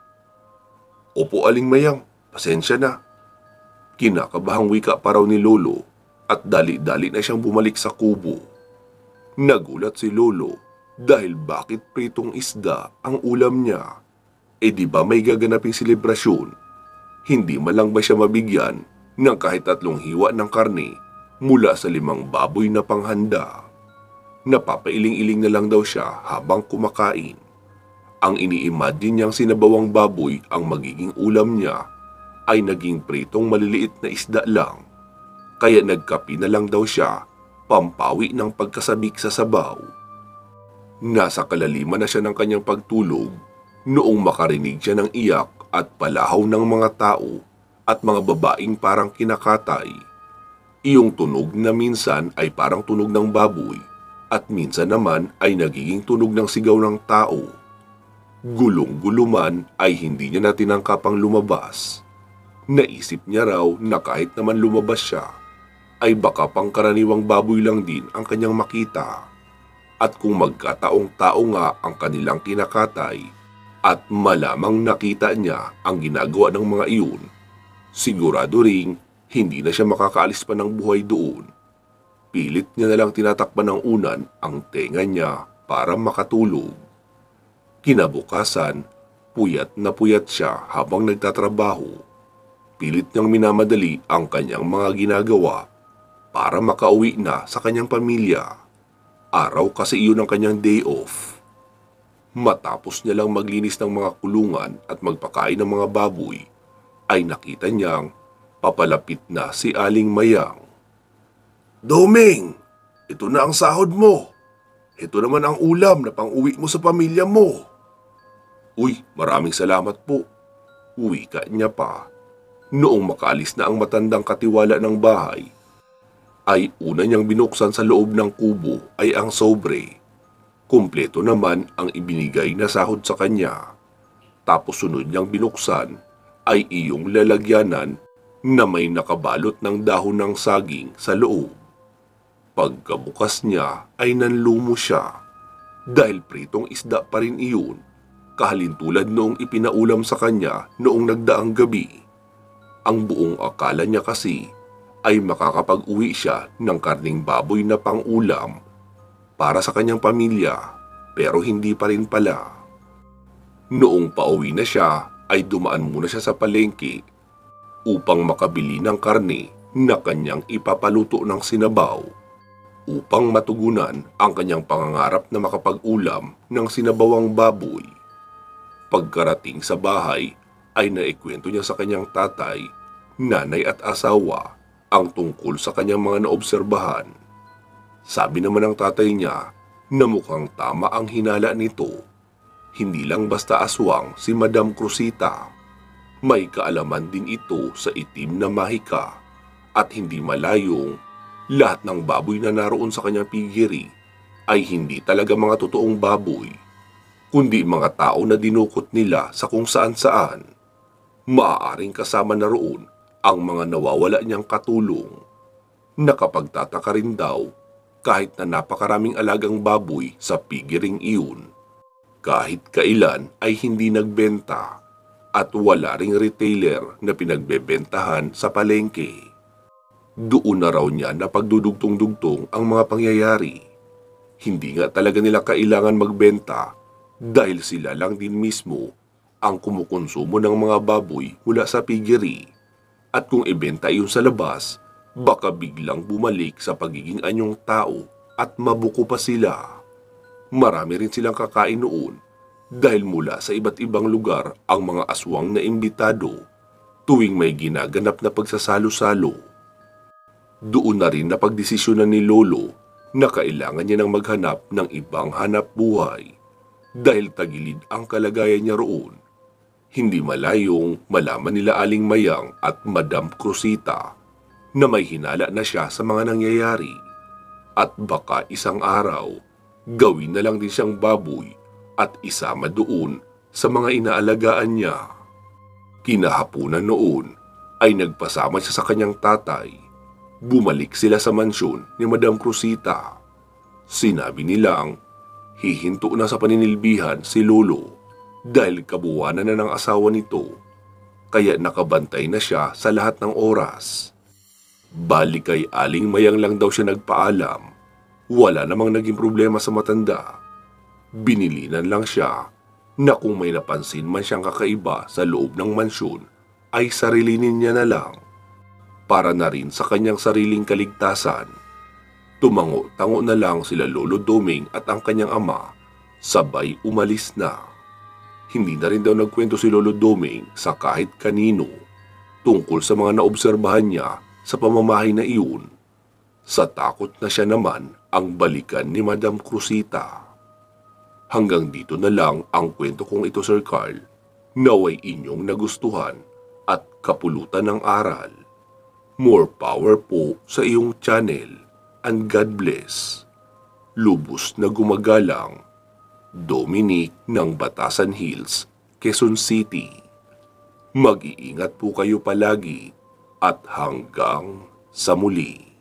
Opo, Aling Mayang. Pasensya na. Kinakabahang wika pa raw ni Lolo at dali-dali na siyang bumalik sa kubo. Nagulat si Lolo dahil bakit pritong isda ang ulam niya. Di ba may gaganaping selebrasyon? Hindi man lang ba siya mabigyan ng kahit 3 hiwa ng karne mula sa 5 baboy na panghanda? Napapailing-iling na lang daw siya habang kumakain. Ang ini-imagine niyang sinabawang baboy ang magiging ulam niya ay naging pritong maliliit na isda lang. Kaya nagkapi na lang daw siya, pampawi ng pagkasabik sa sabaw. Nasa kalaliman na siya ng kanyang pagtulog noong makarinig siya ng iyak at palahaw ng mga tao at mga babaeng parang kinakatay. Iyong tunog na minsan ay parang tunog ng baboy at minsan naman ay nagiging tunog ng sigaw ng tao. Gulong-gulo man ay hindi niya na tinangkapang lumabas. Naisip niya raw na kahit naman lumabas siya, ay baka pangkaraniwang baboy lang din ang kanyang makita. At kung magkataong tao nga ang kanilang kinakatay, at malamang nakita niya ang ginagawa ng mga iyon, sigurado ring hindi na siya makakaalis pa ng buhay doon. Pilit niya na lang tinatakpan ng unan ang tenga niya para makatulog. Kinabukasan, puyat na puyat siya habang nagtatrabaho. Pilit niyang minamadali ang kanyang mga ginagawa para makauwi na sa kanyang pamilya. Araw kasi iyon ang kanyang day off. Matapos niya lang maglinis ng mga kulungan at magpakain ng mga baboy, ay nakita niyang papalapit na si Aling Mayang. Doming, ito na ang sahod mo. Ito naman ang ulam na pang-uwi mo sa pamilya mo. Uy, maraming salamat po. Wika niya pa. Noong makaalis na ang matandang katiwala ng bahay, ay una niyang binuksan sa loob ng kubo ay ang sobre. Kumpleto naman ang ibinigay na sahod sa kanya. Tapos sunod niyang binuksan ay iyong lalagyanan na may nakabalot ng dahon ng saging sa loob. Pagkabukas niya ay nanlumo siya dahil pritong isda pa rin iyon, kahalintulad noong ipinaulam sa kanya noong nagdaang gabi. Ang buong akala niya kasi ay makakapag-uwi siya ng karning baboy na pang-ulam para sa kanyang pamilya, pero hindi pa rin pala. Noong pauwi na siya ay dumaan muna siya sa palengke upang makabili ng karne na kanyang ipapaluto ng sinabaw, upang matugunan ang kanyang pangangarap na makapag-ulam ng sinabawang baboy. Pagkarating sa bahay ay naikwento niya sa kanyang tatay, nanay at asawa ang tungkol sa kanyang mga naobserbahan. Sabi naman ng tatay niya na mukhang tama ang hinala nito. Hindi lang basta aswang si Madam Cruzita. May kaalaman din ito sa itim na mahika at hindi malayong lahat ng baboy na naroon sa kanyang piggery ay hindi talaga mga totoong baboy, kundi mga tao na dinukot nila sa kung saan-saan. Maaaring kasama na roon ang mga nawawala niyang katulong. Nakapagtataka rin daw kahit na napakaraming alagang baboy sa pigiring iyon, kahit kailan ay hindi nagbenta at wala ring retailer na pinagbebentahan sa palengke. Doon na raw niya na pagdudugtong-dugtong ang mga pangyayari. Hindi nga talaga nila kailangan magbenta dahil sila lang din mismo ang kumukonsumo ng mga baboy mula sa piggery. At kung ibenta iyon sa labas, baka biglang bumalik sa pagiging anyong tao at mabuko pa sila. Marami rin silang kakain noon dahil mula sa iba't ibang lugar ang mga aswang na imbitado tuwing may ginaganap na pagsasalo-salo. Doon na rin napagdesisyonan ni Lolo na kailangan niya nang maghanap ng ibang hanap buhay dahil tagilid ang kalagayan niya roon. Hindi malayong malaman nila Aling Mayang at Madam Cruzita na may hinala na siya sa mga nangyayari at baka isang araw Gawin na lang din siyang baboy at isama doon sa mga inaalagaan niya. Kinahapunan noon ay nagpasama siya sa kanyang tatay. Bumalik sila sa mansyon ni Madam Cruzita. Sinabi nilang hihinto na sa paninilbihan si Lolo dahil kabuwanan na ng asawa nito, kaya nakabantay na siya sa lahat ng oras. Bali kay Aling Mayang lang daw siya nagpaalam. Wala namang naging problema sa matanda. Binilinan lang siya na kung may napansin man siyang kakaiba sa loob ng mansyon ay sarilinin niya na lang para na rin sa kanyang sariling kaligtasan. Tumango-tango na lang sila Lolo Doming at ang kanyang ama, sabay umalis na. Hindi na rin daw nagkwento si Lolo Doming sa kahit kanino tungkol sa mga naobserbahan niya sa pamamahay na iyon. Sa takot na siya naman ang balikan ni Madam Cruzita. Hanggang dito na lang ang kwento kong ito, Sir Carl. Naway inyong nagustuhan at kapulutan ng aral. More power po sa iyong channel and God bless. Lubos na gumagalang, Dominic ng Batasan Hills, Quezon City. Mag-iingat po kayo palagi at hanggang sa muli.